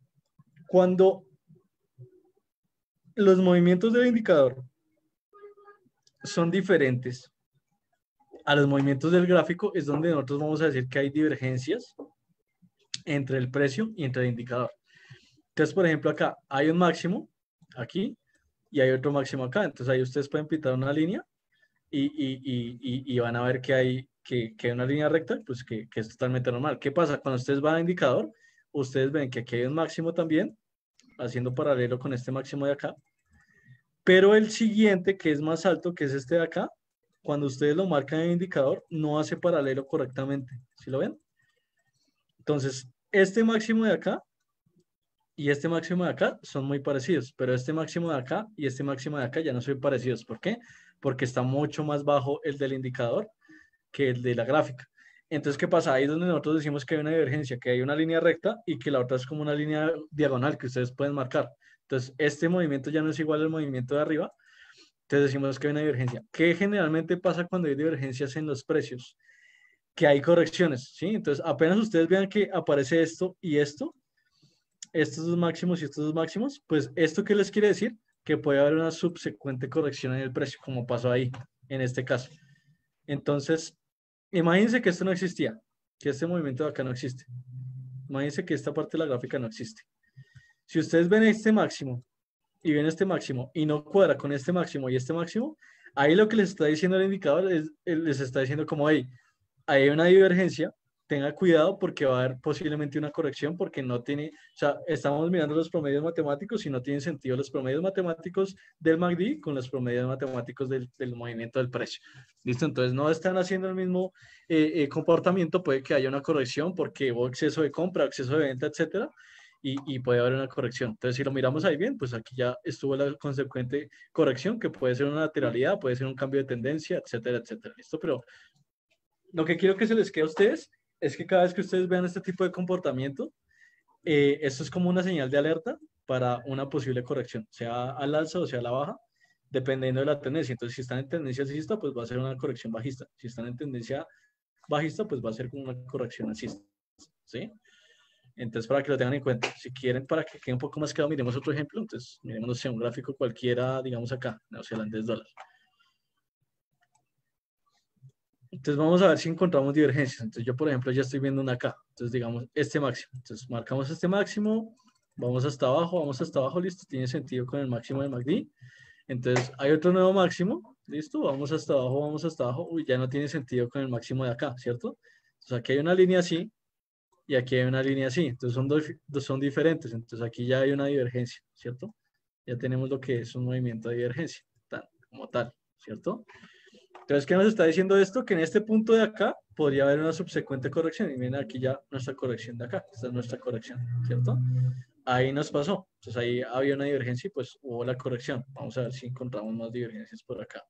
Cuando los movimientos del indicador son diferentes a los movimientos del gráfico, es donde nosotros vamos a decir que hay divergencias entre el precio y entre el indicador. Entonces, por ejemplo, acá hay un máximo, aquí, y hay otro máximo acá. Entonces, ahí ustedes pueden pintar una línea y, y, y, y van a ver que hay, que, que hay una línea recta, pues que, que es totalmente normal. ¿Qué pasa? Cuando ustedes van a indicador, ustedes ven que aquí hay un máximo también, haciendo paralelo con este máximo de acá. Pero el siguiente, que es más alto, que es este de acá, cuando ustedes lo marcan en el indicador, no hace paralelo correctamente. ¿Sí lo ven? Entonces, este máximo de acá y este máximo de acá son muy parecidos, pero este máximo de acá y este máximo de acá ya no son parecidos. ¿Por qué? Porque está mucho más bajo el del indicador que el de la gráfica. Entonces, ¿qué pasa? Ahí es donde nosotros decimos que hay una divergencia, que hay una línea recta y que la otra es como una línea diagonal que ustedes pueden marcar. Entonces, este movimiento ya no es igual al movimiento de arriba. Entonces decimos que hay una divergencia. ¿Qué generalmente pasa cuando hay divergencias en los precios? Que hay correcciones, ¿sí? Entonces, apenas ustedes vean que aparece esto y esto, estos dos máximos y estos dos máximos, pues esto qué les quiere decir que puede haber una subsecuente corrección en el precio, como pasó ahí, en este caso. Entonces, imagínense que esto no existía, que este movimiento de acá no existe. Imagínense que esta parte de la gráfica no existe. Si ustedes ven este máximo y ven este máximo y no cuadra con este máximo y este máximo, ahí lo que les está diciendo el indicador es, les está diciendo como, hey, ahí hay una divergencia, tenga cuidado porque va a haber posiblemente una corrección porque no tiene, o sea, estamos mirando los promedios matemáticos y no tienen sentido los promedios matemáticos del M A C D con los promedios matemáticos del, del movimiento del precio. ¿Listo? Entonces no están haciendo el mismo eh, eh, comportamiento, puede que haya una corrección porque hubo exceso de compra, exceso de venta, etcétera. Y, y puede haber una corrección. Entonces, si lo miramos ahí bien, pues aquí ya estuvo la consecuente corrección, que puede ser una lateralidad, puede ser un cambio de tendencia, etcétera, etcétera. ¿Listo? Pero lo que quiero que se les quede a ustedes es que cada vez que ustedes vean este tipo de comportamiento, eh, esto es como una señal de alerta para una posible corrección, sea al alza o sea a la baja, dependiendo de la tendencia. Entonces, si están en tendencia alcista, pues va a ser una corrección bajista. Si están en tendencia bajista, pues va a ser como una corrección alcista. ¿Sí? Entonces, para que lo tengan en cuenta, si quieren, para que quede un poco más claro, miremos otro ejemplo. Entonces, miremos, no sé, un gráfico cualquiera, digamos acá, neozelandés dólar. Entonces vamos a ver si encontramos divergencias. Entonces yo, por ejemplo, ya estoy viendo una acá. Entonces digamos este máximo. Entonces marcamos este máximo, vamos hasta abajo, vamos hasta abajo, listo. Tiene sentido con el máximo de M A C D. Entonces hay otro nuevo máximo, listo. Vamos hasta abajo, vamos hasta abajo. Uy, ya no tiene sentido con el máximo de acá, ¿cierto? Entonces aquí hay una línea así y aquí hay una línea así. Entonces son, dos, son diferentes. Entonces aquí ya hay una divergencia, ¿cierto? Ya tenemos lo que es un movimiento de divergencia, tal, como tal, ¿cierto? Entonces, ¿qué nos está diciendo esto? Que en este punto de acá podría haber una subsecuente corrección. Y miren aquí ya nuestra corrección de acá. Esta es nuestra corrección, ¿cierto? Ahí nos pasó. Entonces ahí había una divergencia y pues hubo la corrección. Vamos a ver si encontramos más divergencias por acá.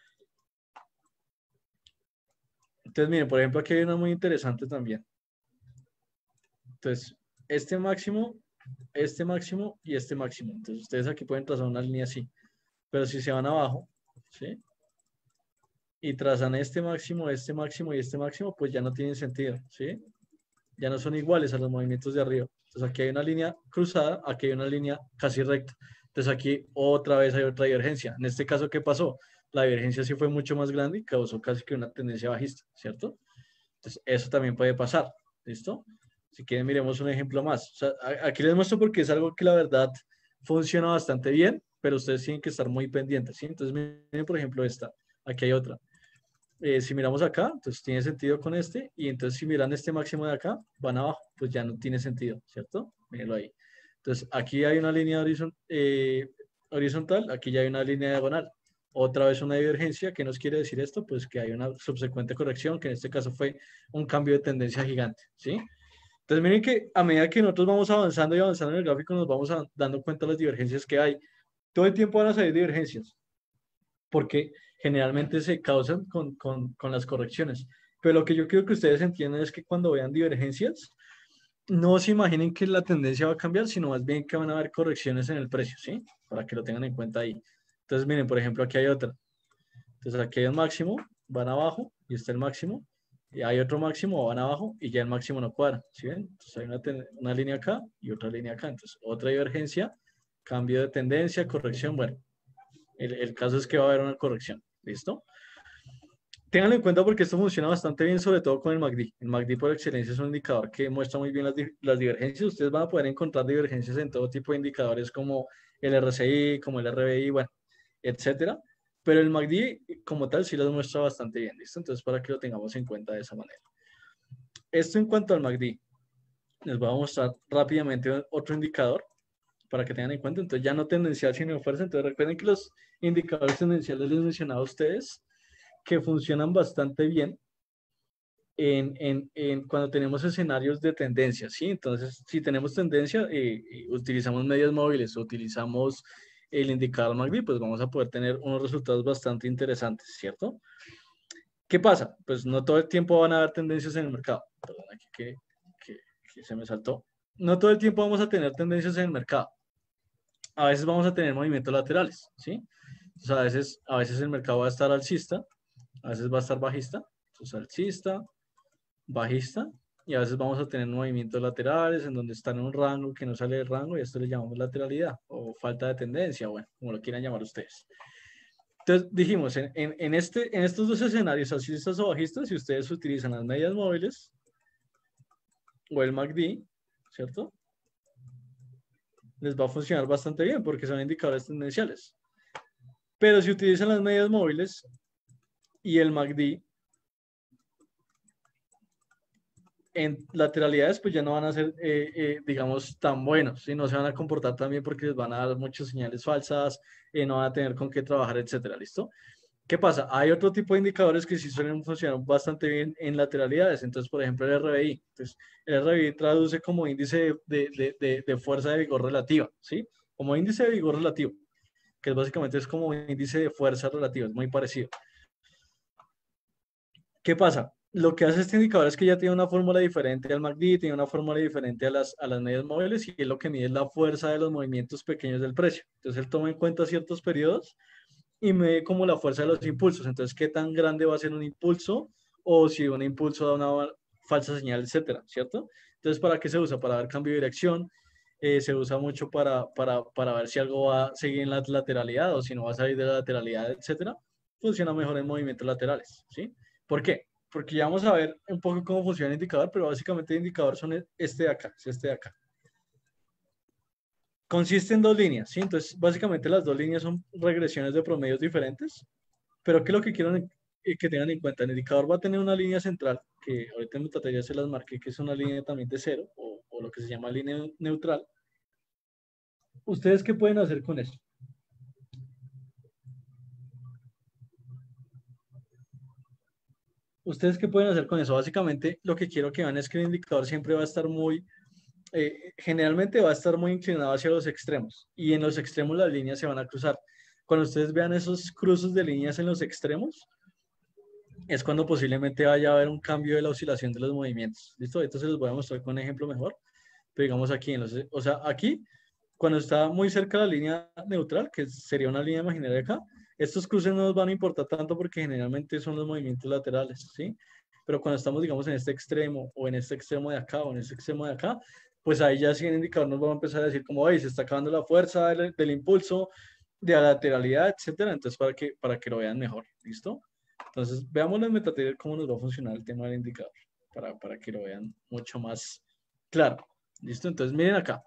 Entonces, miren, por ejemplo, aquí hay una muy interesante también. Entonces, este máximo, este máximo y este máximo. Entonces, ustedes aquí pueden trazar una línea así. Pero si se van abajo, ¿sí? Y trazan este máximo, este máximo y este máximo, pues ya no tienen sentido, ¿sí? Ya no son iguales a los movimientos de arriba. Entonces aquí hay una línea cruzada, aquí hay una línea casi recta. Entonces aquí otra vez hay otra divergencia. En este caso, ¿qué pasó? La divergencia sí fue mucho más grande y causó casi que una tendencia bajista, ¿cierto? Entonces eso también puede pasar, ¿listo? Si quieren, miremos un ejemplo más. O sea, aquí les muestro porque es algo que la verdad funciona bastante bien, pero ustedes tienen que estar muy pendientes, ¿sí? Entonces miren, por ejemplo, esta. Aquí hay otra. Eh, si miramos acá, entonces tiene sentido con este, y entonces si miran este máximo de acá, van abajo, pues ya no tiene sentido, ¿cierto? Mírenlo ahí. Entonces aquí hay una línea horizon, eh, horizontal, aquí ya hay una línea diagonal. Otra vez una divergencia, ¿qué nos quiere decir esto? Pues que hay una subsecuente corrección, que en este caso fue un cambio de tendencia gigante, ¿sí? Entonces miren que a medida que nosotros vamos avanzando y avanzando en el gráfico, nos vamos a, dando cuenta de las divergencias que hay. Todo el tiempo van a salir divergencias porque generalmente se causan con, con, con las correcciones. Pero lo que yo quiero que ustedes entiendan es que cuando vean divergencias, no se imaginen que la tendencia va a cambiar, sino más bien que van a haber correcciones en el precio, ¿sí? Para que lo tengan en cuenta ahí. Entonces, miren, por ejemplo, aquí hay otra. Entonces, aquí hay un máximo, van abajo, y está el máximo. Y hay otro máximo, van abajo, y ya el máximo no cuadra, ¿sí ven? Entonces, hay una, una línea acá y otra línea acá. Entonces, otra divergencia, cambio de tendencia, corrección, bueno. El, el caso es que va a haber una corrección. ¿listo? Ténganlo en cuenta porque esto funciona bastante bien, sobre todo con el M A C D. El M A C D por excelencia es un indicador que muestra muy bien las, di- las divergencias. Ustedes van a poder encontrar divergencias en todo tipo de indicadores como el R S I, como el R B I, bueno, etcétera. Pero el M A C D como tal sí las muestra bastante bien, ¿listo? Entonces para que lo tengamos en cuenta de esa manera. Esto en cuanto al M A C D. Les voy a mostrar rápidamente otro indicador para que tengan en cuenta. Entonces ya no tendencial sino de fuerza. Entonces recuerden que los indicadores tendenciales les mencionaba a ustedes que funcionan bastante bien en, en, en cuando tenemos escenarios de tendencia, ¿sí? Entonces, si tenemos tendencia, eh, eh, utilizamos medias móviles, utilizamos el indicador M A C D, pues vamos a poder tener unos resultados bastante interesantes, ¿cierto? ¿Qué pasa? Pues no todo el tiempo van a haber tendencias en el mercado. Perdón, aquí que, que, que se me saltó. No todo el tiempo vamos a tener tendencias en el mercado. A veces vamos a tener movimientos laterales, ¿sí? Entonces, a veces, a veces el mercado va a estar alcista, a veces va a estar bajista, entonces alcista, bajista, y a veces vamos a tener movimientos laterales en donde están en un rango que no sale del rango y a esto le llamamos lateralidad o falta de tendencia, bueno, como lo quieran llamar ustedes. Entonces dijimos, en, en, en este, en estos dos escenarios, alcistas o bajistas, si ustedes utilizan las medias móviles o el M A C D, ¿cierto? Les va a funcionar bastante bien porque son indicadores tendenciales. Pero si utilizan las medias móviles y el M A C D, en lateralidades pues ya no van a ser, eh, eh, digamos, tan buenos y no se van a comportar tan bien porque les van a dar muchas señales falsas, eh, no van a tener con qué trabajar, etcétera, ¿listo? ¿Qué pasa? Hay otro tipo de indicadores que sí suelen funcionar bastante bien en lateralidades. Entonces, por ejemplo, el R B I. Entonces, el R B I traduce como índice de, de, de, de fuerza de vigor relativa, ¿sí? Como índice de vigor relativo, que básicamente es como índice de fuerza relativa, es muy parecido. ¿Qué pasa? Lo que hace este indicador es que ya tiene una fórmula diferente al M A C D, tiene una fórmula diferente a las, a las medias móviles y es lo que mide la fuerza de los movimientos pequeños del precio. Entonces, él toma en cuenta ciertos periodos y mide como la fuerza de los impulsos. Entonces, qué tan grande va a ser un impulso o si un impulso da una falsa señal, etcétera, ¿cierto? Entonces, ¿para qué se usa? Para dar cambio de dirección. Eh, se usa mucho para, para, para ver si algo va a seguir en la lateralidad o si no va a salir de la lateralidad, etcétera. Funciona mejor en movimientos laterales, ¿sí? ¿Por qué? Porque ya vamos a ver un poco cómo funciona el indicador, pero básicamente el indicador son este de acá, es este de acá. Consiste en dos líneas, ¿sí? Entonces, básicamente las dos líneas son regresiones de promedios diferentes, pero ¿qué es lo que quiero que tengan en cuenta? El indicador va a tener una línea central, que ahorita en mi taller se las marqué, que es una línea también de cero, o, o lo que se llama línea neutral. ¿Ustedes qué pueden hacer con eso? ¿Ustedes qué pueden hacer con eso? Básicamente, lo que quiero que vean es que el indicador siempre va a estar muy, eh, generalmente va a estar muy inclinado hacia los extremos, y en los extremos las líneas se van a cruzar. Cuando ustedes vean esos cruces de líneas en los extremos, es cuando posiblemente vaya a haber un cambio de la oscilación de los movimientos. ¿Listo? Entonces les voy a mostrar con un ejemplo mejor. Pero digamos aquí, en los, o sea, aquí, cuando está muy cerca de la línea neutral, que sería una línea imaginaria acá, estos cruces no nos van a importar tanto porque generalmente son los movimientos laterales, ¿sí? Pero cuando estamos, digamos, en este extremo, o en este extremo de acá, o en este extremo de acá, pues ahí ya sí el indicador nos va a empezar a decir como, hey, se está acabando la fuerza del, del impulso, de la lateralidad, etcétera. Entonces, para que, para que lo vean mejor, ¿listo? Entonces, veamos en MetaTrader cómo nos va a funcionar el tema del indicador, para, para que lo vean mucho más claro. ¿Listo? Entonces, miren acá.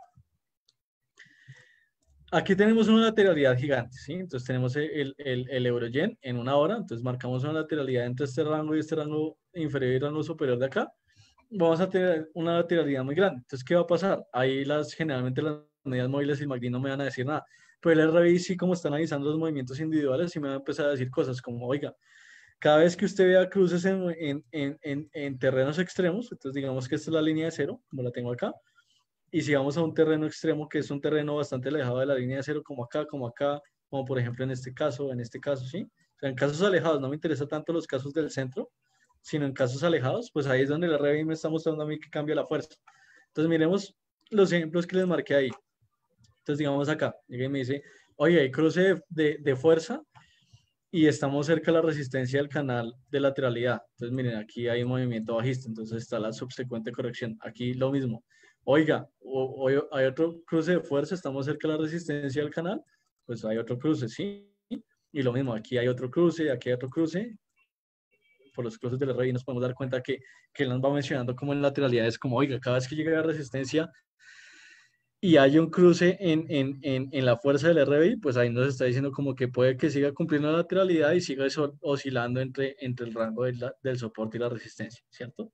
Aquí tenemos una lateralidad gigante, ¿sí? Entonces, tenemos el, el, el euro-yen en una hora. Entonces, marcamos una lateralidad entre este rango y este rango inferior y rango superior de acá. Vamos a tener una lateralidad muy grande. Entonces, ¿qué va a pasar? Ahí las, generalmente las medidas móviles y el M A C D no me van a decir nada. Pero el R B I sí, como está analizando los movimientos individuales, sí me va a empezar a decir cosas como, oiga, cada vez que usted vea cruces en, en, en, en, en terrenos extremos, entonces digamos que esta es la línea de cero, como la tengo acá, y si vamos a un terreno extremo, que es un terreno bastante alejado de la línea de cero, como acá, como acá, como por ejemplo en este caso, en este caso, ¿sí? O sea, en casos alejados, no me interesa tanto los casos del centro, sino en casos alejados, pues ahí es donde el R B I me está mostrando a mí que cambia la fuerza. Entonces miremos los ejemplos que les marqué ahí. Entonces digamos acá, llega y me dice, oye, hay cruce de, de, de fuerza y estamos cerca de la resistencia del canal de lateralidad. Entonces, miren, aquí hay un movimiento bajista, entonces está la subsecuente corrección. Aquí lo mismo. Oiga, o, o, hay otro cruce de fuerza, estamos cerca de la resistencia del canal, pues hay otro cruce, ¿sí? Y lo mismo, aquí hay otro cruce, aquí hay otro cruce. Por los cruces del R S I nos podemos dar cuenta que, que él nos va mencionando como en lateralidades, como, oiga, cada vez que llega la resistencia y hay un cruce en, en, en, en la fuerza del R B I, pues ahí nos está diciendo como que puede que siga cumpliendo la lateralidad y siga eso, oscilando entre, entre el rango del, del soporte y la resistencia, ¿cierto?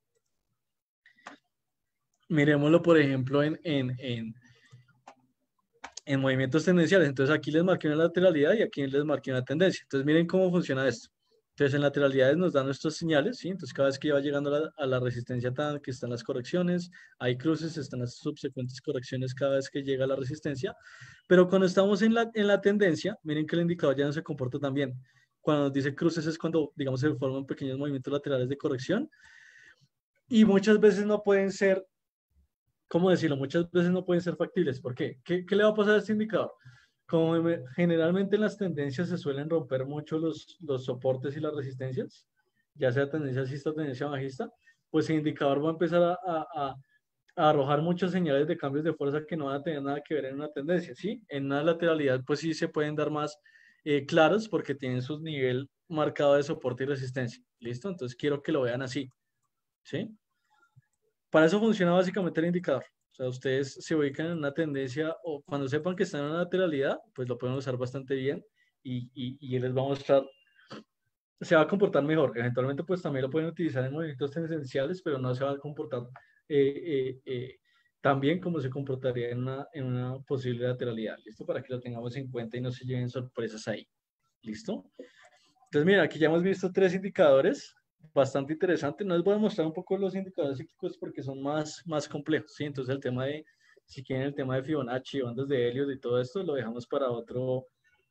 Miremoslo, por ejemplo, en, en, en, en movimientos tendenciales. Entonces aquí les marqué una lateralidad y aquí les marqué una tendencia. Entonces miren cómo funciona esto. Entonces en lateralidades nos dan nuestras señales, ¿sí? Entonces cada vez que va llegando a la, a la resistencia tan que están las correcciones, hay cruces, están las subsecuentes correcciones cada vez que llega a la resistencia. Pero cuando estamos en la, en la tendencia, miren que el indicador ya no se comporta tan bien. Cuando nos dice cruces es cuando, digamos, se forman pequeños movimientos laterales de corrección. Y muchas veces no pueden ser, ¿cómo decirlo? Muchas veces no pueden ser factibles. ¿Por qué? ¿Qué, qué le va a pasar a este indicador? Como me, generalmente en las tendencias se suelen romper mucho los, los soportes y las resistencias, ya sea tendencia alcista o tendencia bajista, pues el indicador va a empezar a, a, a arrojar muchas señales de cambios de fuerza que no van a tener nada que ver en una tendencia, ¿sí? En una lateralidad, pues sí se pueden dar más eh, claros porque tienen su nivel marcado de soporte y resistencia, ¿listo? Entonces quiero que lo vean así, ¿sí? Para eso funciona básicamente el indicador. O sea, ustedes se ubican en una tendencia o cuando sepan que están en una lateralidad, pues lo pueden usar bastante bien y, y, y les va a mostrar, se va a comportar mejor. Eventualmente, pues también lo pueden utilizar en movimientos tendenciales, pero no se va a comportar eh, eh, eh, tan bien como se comportaría en una, en una posible lateralidad. ¿Listo? Para que lo tengamos en cuenta y no se lleven sorpresas ahí. ¿Listo? Entonces, mira, aquí ya hemos visto tres indicadores bastante interesante. No les voy a mostrar un poco los indicadores cíclicos porque son más, más complejos, ¿sí? Entonces el tema de, si quieren el tema de Fibonacci, bandas de Helios y todo esto, lo dejamos para otro,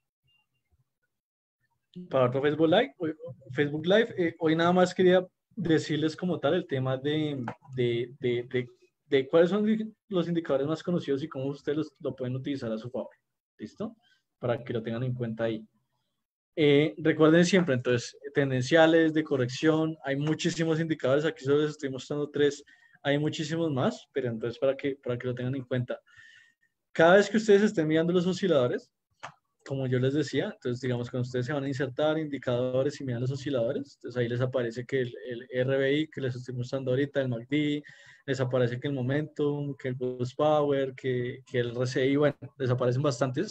para otro Facebook Live. Hoy, Facebook Live. Eh, hoy nada más quería decirles como tal el tema de, de, de, de, de cuáles son los indicadores más conocidos y cómo ustedes los, lo pueden utilizar a su favor. ¿Listo? Para que lo tengan en cuenta ahí. Eh, recuerden siempre, entonces, tendenciales de corrección, hay muchísimos indicadores, aquí solo les estoy mostrando tres, hay muchísimos más, pero entonces para que, para que lo tengan en cuenta. Cada vez que ustedes estén mirando los osciladores, como yo les decía, entonces digamos que ustedes se van a insertar indicadores y miran los osciladores, entonces ahí les aparece que el, el R B I que les estoy mostrando ahorita, el M A C D, les aparece que el Momentum, que el Boost Power, que, que el R S I, bueno, les aparecen bastantes.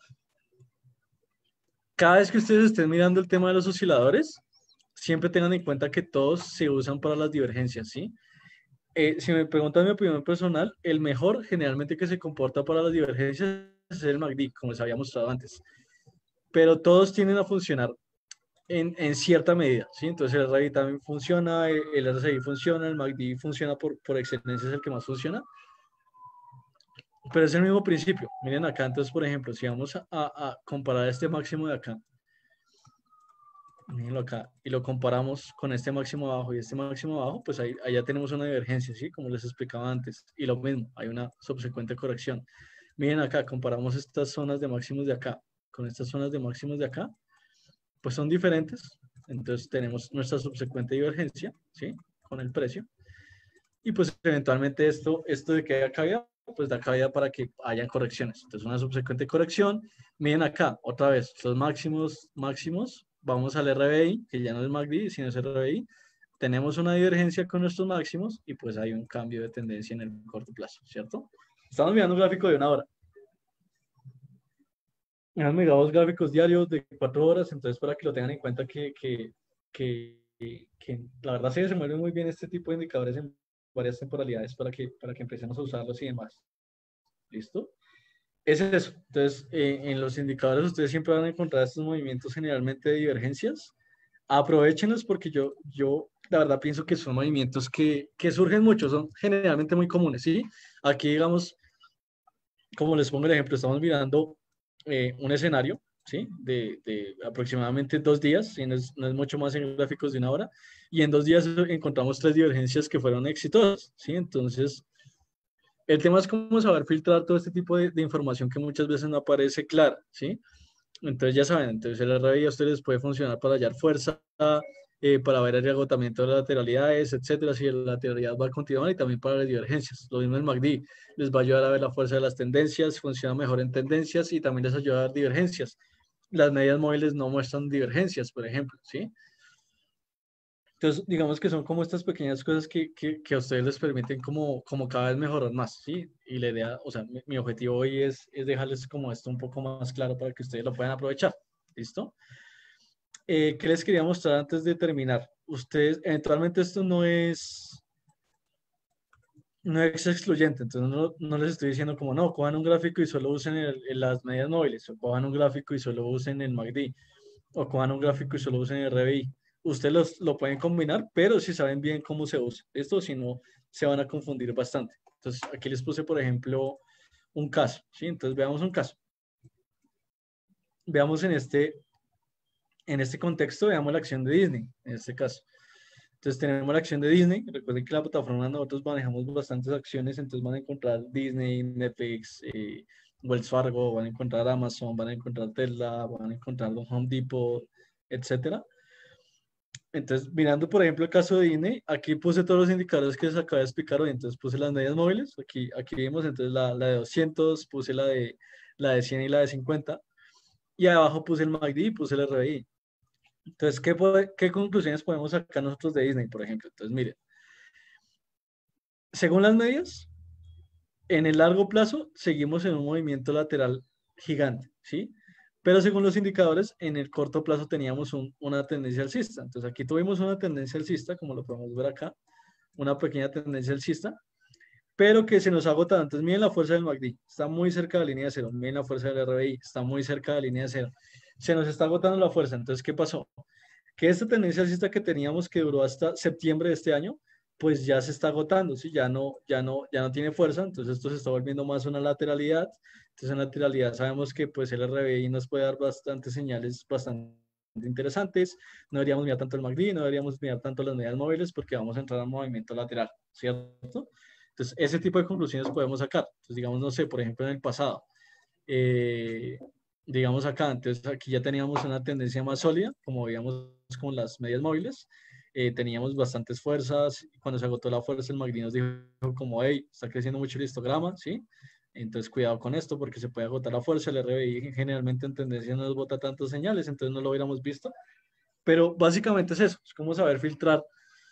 Cada vez que ustedes estén mirando el tema de los osciladores, siempre tengan en cuenta que todos se usan para las divergencias, ¿sí? Eh, si me preguntan mi opinión personal, el mejor generalmente que se comporta para las divergencias es el M A C D, como les había mostrado antes. Pero todos tienden a funcionar en, en cierta medida, ¿sí? Entonces el R S I también funciona, el, el R S I funciona, el M A C D funciona por, por excelencia, es el que más funciona. Pero es el mismo principio. Miren acá, entonces, por ejemplo, si vamos a, a comparar este máximo de acá, mírenlo acá, y lo comparamos con este máximo abajo y este máximo abajo, pues ahí, ahí ya tenemos una divergencia, ¿sí? Como les explicaba antes. Y lo mismo, hay una subsecuente corrección. Miren acá, comparamos estas zonas de máximos de acá con estas zonas de máximos de acá, pues son diferentes. Entonces tenemos nuestra subsecuente divergencia, ¿sí? Con el precio. Y pues eventualmente esto, esto de que haya caída, pues da cabida para que hayan correcciones. Entonces una subsecuente corrección. Miren acá, otra vez, los máximos, máximos, vamos al R B I, que ya no es M A C D, sino es R B I. Tenemos una divergencia con nuestros máximos y pues hay un cambio de tendencia en el corto plazo, ¿cierto? Estamos mirando un gráfico de una hora. Miramos gráficos diarios de cuatro horas, entonces para que lo tengan en cuenta que, que, que, que la verdad sí se mueven muy bien este tipo de indicadores en varias temporalidades para que, para que empecemos a usarlos y demás. ¿Listo? Es eso. Entonces, eh, en los indicadores ustedes siempre van a encontrar estos movimientos generalmente de divergencias. Aprovechenlos porque yo, yo la verdad pienso que son movimientos que, que surgen mucho, son generalmente muy comunes, ¿sí? Aquí, digamos, como les pongo el ejemplo, estamos mirando eh, un escenario, ¿sí? De, de aproximadamente dos días, ¿sí? No es, no es mucho más en gráficos de una hora, y en dos días encontramos tres divergencias que fueron exitosas, ¿sí? Entonces, el tema es cómo saber filtrar todo este tipo de, de información que muchas veces no aparece clara, ¿sí? Entonces ya saben, entonces el R B I a ustedes puede funcionar para hallar fuerza, eh, para ver el agotamiento de las lateralidades, etcétera, si la lateralidad va a continuar y también para las divergencias. Lo mismo el M A C D, les va a ayudar a ver la fuerza de las tendencias, funciona mejor en tendencias y también les ayuda a dar divergencias. las medias móviles no muestran divergencias, por ejemplo, ¿sí? Entonces, digamos que son como estas pequeñas cosas que, que, que a ustedes les permiten como, como cada vez mejorar más, ¿sí? Y la idea, o sea, mi, mi objetivo hoy es, es dejarles como esto un poco más claro para que ustedes lo puedan aprovechar, ¿listo? Eh, ¿qué les quería mostrar antes de terminar? Ustedes, eventualmente esto no es, no es excluyente, entonces no, no les estoy diciendo como, no, cojan un gráfico y solo usen el- el- las medias móviles, o cojan un gráfico y solo usen el M A C D, o cojan un gráfico y solo usen el R B I. Ustedes los, lo pueden combinar, pero si saben bien cómo se usa. Esto, si no, se van a confundir bastante. Entonces, aquí les puse, por ejemplo, un caso, ¿sí? Entonces, veamos un caso. Veamos en este, en este contexto, veamos la acción de Disney, en este caso. Entonces, tenemos la acción de Disney. Recuerden que la plataforma nosotros manejamos bastantes acciones, entonces van a encontrar Disney, Netflix, eh, Wells Fargo, van a encontrar Amazon, van a encontrar Tesla, van a encontrar los Home Depot, etcétera. Entonces, mirando por ejemplo el caso de Disney, aquí puse todos los indicadores que les acabé de explicar hoy. Entonces puse las medias móviles, aquí, aquí vimos entonces la, la de doscientos, puse la de, la de cien y la de cincuenta, y abajo puse el M A C D y puse el R B I. Entonces, ¿qué, puede- qué conclusiones podemos sacar nosotros de Disney, por ejemplo? Entonces, miren, según las medias, en el largo plazo seguimos en un movimiento lateral gigante, ¿sí? Pero según los indicadores, en el corto plazo teníamos un- una tendencia alcista. Entonces, aquí tuvimos una tendencia alcista, como lo podemos ver acá, una pequeña tendencia alcista, pero que se nos ha agotado. Entonces, miren la fuerza del M A C D, está muy cerca de la línea de cero. Miren la fuerza del R B I, está muy cerca de la línea de cero. Se nos está agotando la fuerza. Entonces, ¿qué pasó? Que esta tendencia alcista que teníamos que duró hasta septiembre de este año, pues ya se está agotando, ¿sí? Ya no, ya no, ya no tiene fuerza. Entonces, esto se está volviendo más una lateralidad. Entonces, en lateralidad sabemos que pues el R B I nos puede dar bastantes señales bastante interesantes. No deberíamos mirar tanto el M A C D, no deberíamos mirar tanto las medias móviles porque vamos a entrar a movimiento lateral, ¿cierto? Entonces, ese tipo de conclusiones podemos sacar. Entonces, digamos, no sé, por ejemplo, en el pasado, eh, digamos acá, entonces aquí ya teníamos una tendencia más sólida, como veíamos con las medias móviles, eh, teníamos bastantes fuerzas, cuando se agotó la fuerza, el M A C D nos dijo como, hey, está creciendo mucho el histograma, ¿sí? Entonces, cuidado con esto porque se puede agotar la fuerza. El R B I generalmente en tendencia no nos bota tantas señales, entonces no lo hubiéramos visto. Pero básicamente es eso, es como saber filtrar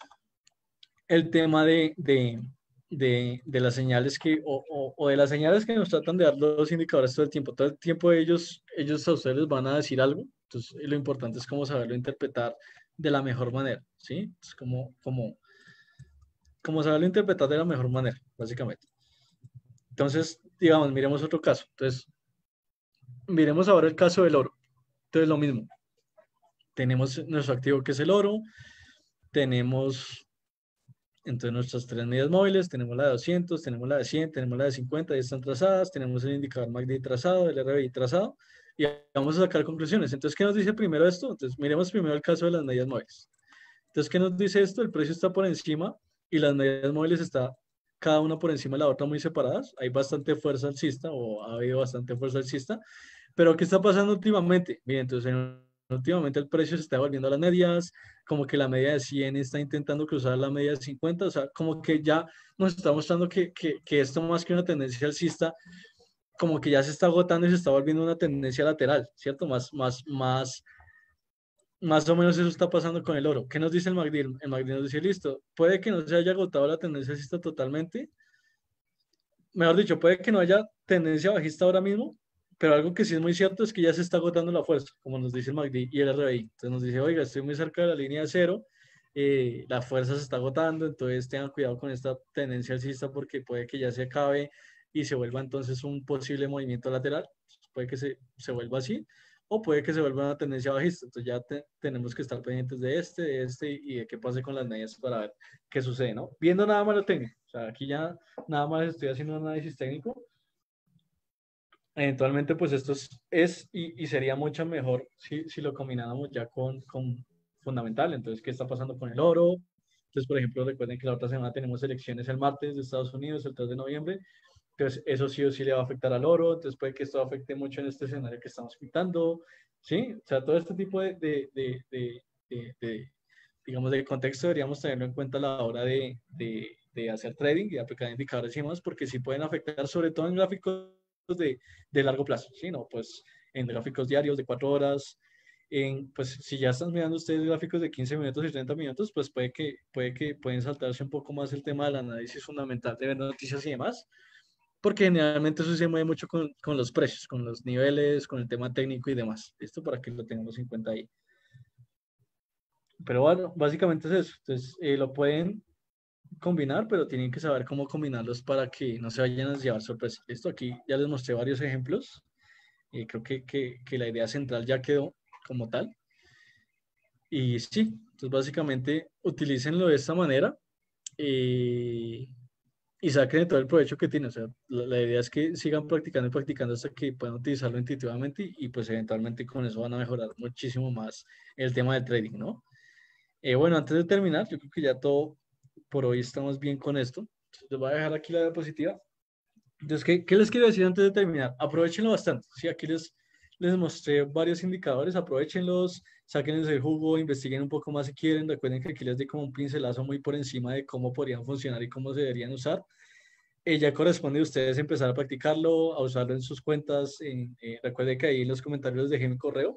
el tema de, de, de, de las señales que, o, o, o, de las señales que nos tratan de dar los indicadores todo el tiempo. Todo el tiempo ellos, ellos a ustedes les van a decir algo, entonces lo importante es cómo saberlo interpretar de la mejor manera, ¿sí? Es como, como, como saberlo interpretar de la mejor manera, básicamente. Entonces, digamos, miremos otro caso. Entonces, miremos ahora el caso del oro. Entonces, lo mismo. Tenemos nuestro activo que es el oro, tenemos entonces nuestras tres medidas móviles, tenemos la de doscientos, tenemos la de cien, tenemos la de cincuenta, y están trazadas, tenemos el indicador M A C D trazado, el R B I trazado, y vamos a sacar conclusiones. Entonces, ¿qué nos dice primero esto? Entonces, miremos primero el caso de las medidas móviles. Entonces, ¿qué nos dice esto? El precio está por encima y las medidas móviles está cada una por encima de la otra muy separadas. Hay bastante fuerza alcista o ha habido bastante fuerza alcista. Pero ¿qué está pasando últimamente? Bien, entonces últimamente el precio se está volviendo a las medias, como que la media de cien está intentando cruzar la media de cincuenta, o sea, como que ya nos está mostrando que, que, que esto más que una tendencia alcista, como que ya se está agotando y se está volviendo una tendencia lateral, ¿cierto? Más, más, más, más o menos eso está pasando con el oro. ¿Qué nos dice el M A C D? El M A C D nos dice, listo, puede que no se haya agotado la tendencia alcista totalmente, mejor dicho, puede que no haya tendencia bajista ahora mismo, pero algo que sí es muy cierto es que ya se está agotando la fuerza, como nos dice el M A C D y el R B I. Entonces nos dice, oiga, estoy muy cerca de la línea de cero, eh, la fuerza se está agotando, entonces tengan cuidado con esta tendencia alcista porque puede que ya se acabe y se vuelva entonces un posible movimiento lateral, puede que se, se vuelva así, o puede que se vuelva una tendencia bajista. Entonces ya te, tenemos que estar pendientes de este, de este y de qué pase con las medias para ver qué sucede, ¿no? Viendo nada más lo técnico. O sea, aquí ya nada más estoy haciendo un análisis técnico. Eventualmente, pues esto es, es y, y, sería mucho mejor si, si lo combináramos ya con, con fundamental. Entonces, ¿qué está pasando con el oro? Entonces, por ejemplo, recuerden que la otra semana tenemos elecciones el martes de Estados Unidos, el tres de noviembre. Entonces, eso sí o sí le va a afectar al oro. Entonces, puede que esto afecte mucho en este escenario que estamos pintando. ¿Sí? O sea, todo este tipo de, de, de, de, de, de digamos, de contexto deberíamos tenerlo en cuenta a la hora de, de, de hacer trading y aplicar indicadores y demás, porque sí pueden afectar, sobre todo en gráficos de, de largo plazo, ¿sí? No, pues en gráficos diarios de cuatro horas. En, pues si ya están mirando ustedes gráficos de quince minutos y treinta minutos, pues puede que, puede que pueden saltarse un poco más el tema del análisis fundamental de ver noticias y demás, porque generalmente eso se mueve mucho con, con los precios, con los niveles, con el tema técnico y demás. Esto para que lo tengamos en cuenta ahí. Pero bueno, básicamente es eso. Entonces, eh, lo pueden combinar, pero tienen que saber cómo combinarlos para que no se vayan a llevar sorpresa. Esto aquí ya les mostré varios ejemplos. Y creo que, que, que la idea central ya quedó como tal. Y sí, entonces básicamente utilícenlo de esta manera eh, y saquen de todo el provecho que tiene. O sea, la, la idea es que sigan practicando y practicando hasta que puedan utilizarlo intuitivamente y, y pues eventualmente con eso van a mejorar muchísimo más el tema del trading, ¿no? Eh, bueno, antes de terminar, yo creo que ya todo por hoy estamos bien con esto. Entonces, les voy a dejar aquí la diapositiva. Entonces, ¿qué, qué les quiero decir antes de terminar? Aprovechenlo bastante. Sí, aquí les, les mostré varios indicadores, aprovechenlos, sáquenles el jugo, investiguen un poco más si quieren. Recuerden que aquí les di como un pincelazo muy por encima de cómo podrían funcionar y cómo se deberían usar. Eh, ya corresponde a ustedes empezar a practicarlo, a usarlo en sus cuentas. En, eh, recuerden que ahí en los comentarios les dejé mi correo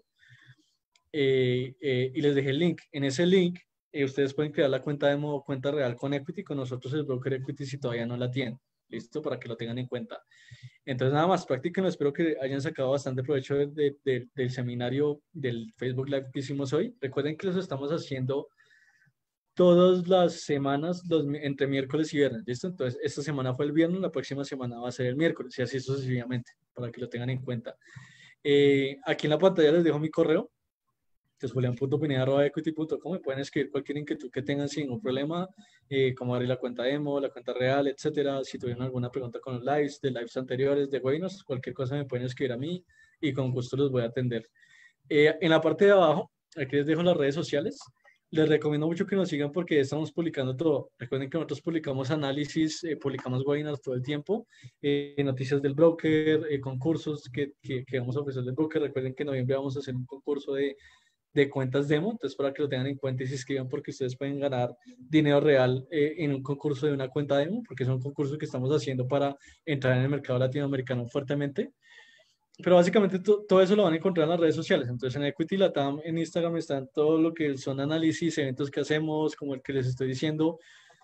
eh, eh, y les dejé el link. En ese link, eh, ustedes pueden crear la cuenta de modo cuenta real con Equity, con nosotros el broker Equity si todavía no la tienen. ¿Listo? Para que lo tengan en cuenta. Entonces, nada más, practíquenlo. Espero que hayan sacado bastante provecho de, de, de, del seminario del Facebook Live que hicimos hoy. Recuerden que los estamos haciendo todas las semanas, los, entre miércoles y viernes. ¿Listo? Entonces, esta semana fue el viernes, la próxima semana va a ser el miércoles y así sucesivamente, para que lo tengan en cuenta. Eh, aquí en la pantalla les dejo mi correo. Entonces, julián punto pineda arroba equity punto com, me pueden escribir cualquier inquietud que tengan sin ningún problema, eh, cómo abrir la cuenta demo, la cuenta real, etcétera. Si tuvieron alguna pregunta con los lives, de lives anteriores, de webinars, cualquier cosa me pueden escribir a mí y con gusto los voy a atender. Eh, en la parte de abajo, aquí les dejo las redes sociales. Les recomiendo mucho que nos sigan porque estamos publicando todo. Recuerden que nosotros publicamos análisis, eh, publicamos webinars todo el tiempo, eh, noticias del broker, eh, concursos que, que, que vamos a ofrecer del broker. Recuerden que en noviembre vamos a hacer un concurso de de cuentas demo, entonces para que lo tengan en cuenta y se inscriban porque ustedes pueden ganar dinero real eh, en un concurso de una cuenta demo, porque es un concurso que estamos haciendo para entrar en el mercado latinoamericano fuertemente. Pero básicamente to, todo eso lo van a encontrar en las redes sociales. Entonces en Equity Latam, en Instagram están todo lo que son análisis, eventos que hacemos, como el que les estoy diciendo.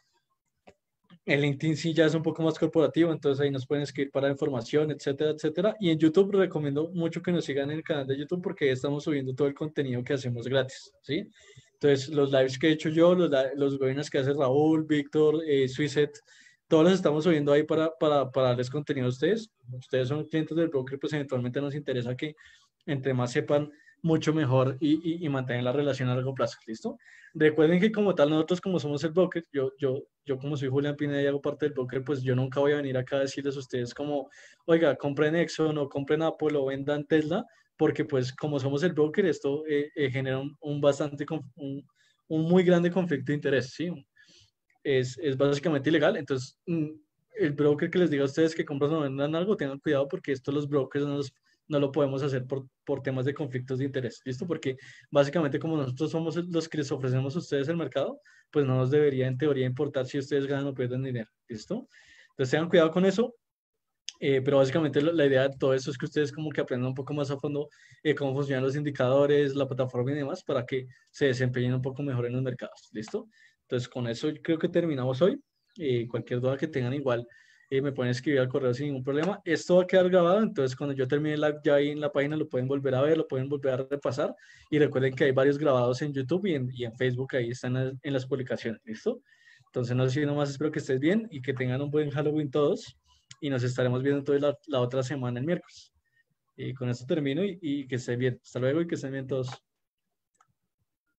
El LinkedIn sí ya es un poco más corporativo, entonces ahí nos pueden escribir para información, etcétera, etcétera. Y en YouTube recomiendo mucho que nos sigan en el canal de YouTube porque estamos subiendo todo el contenido que hacemos gratis, ¿sí? Entonces, los lives que he hecho yo, los, los webinars que hace Raúl, Víctor, eh, Suizet, todos los estamos subiendo ahí para, para, para darles contenido a ustedes. Ustedes son clientes del broker, pues eventualmente nos interesa que entre más sepan, mucho mejor y, y, y mantener la relación a largo plazo, ¿listo? Recuerden que como tal, nosotros como somos el broker, yo, yo, yo como soy Julián Pineda y hago parte del broker, pues yo nunca voy a venir acá a decirles a ustedes como, oiga, compren Exxon o compren Apple o vendan Tesla, porque pues como somos el broker, esto eh, eh, genera un, un bastante, un, un muy grande conflicto de interés, ¿sí? Es, es básicamente ilegal, entonces mm, el broker que les diga a ustedes que compran o vendan algo, tengan cuidado porque esto los brokers no los no lo podemos hacer por, por temas de conflictos de interés, ¿listo? Porque básicamente como nosotros somos los que les ofrecemos a ustedes el mercado, pues no nos debería en teoría importar si ustedes ganan o pierden dinero, ¿listo? Entonces tengan cuidado con eso, eh, pero básicamente la idea de todo eso es que ustedes como que aprendan un poco más a fondo eh, cómo funcionan los indicadores, la plataforma y demás, para que se desempeñen un poco mejor en los mercados, ¿listo? Entonces con eso creo que terminamos hoy. Eh, cualquier duda que tengan igual eh, me pueden escribir al correo sin ningún problema. Esto va a quedar grabado, entonces cuando yo termine el live ya ahí en la página lo pueden volver a ver, lo pueden volver a repasar y recuerden que hay varios grabados en YouTube y en, y en Facebook, ahí están en, en las publicaciones, ¿listo? Entonces no sé si nomás espero que estés bien y que tengan un buen Halloween todos y nos estaremos viendo toda la, la otra semana el miércoles. Y con esto termino y, y que estén bien. Hasta luego y que estén bien todos.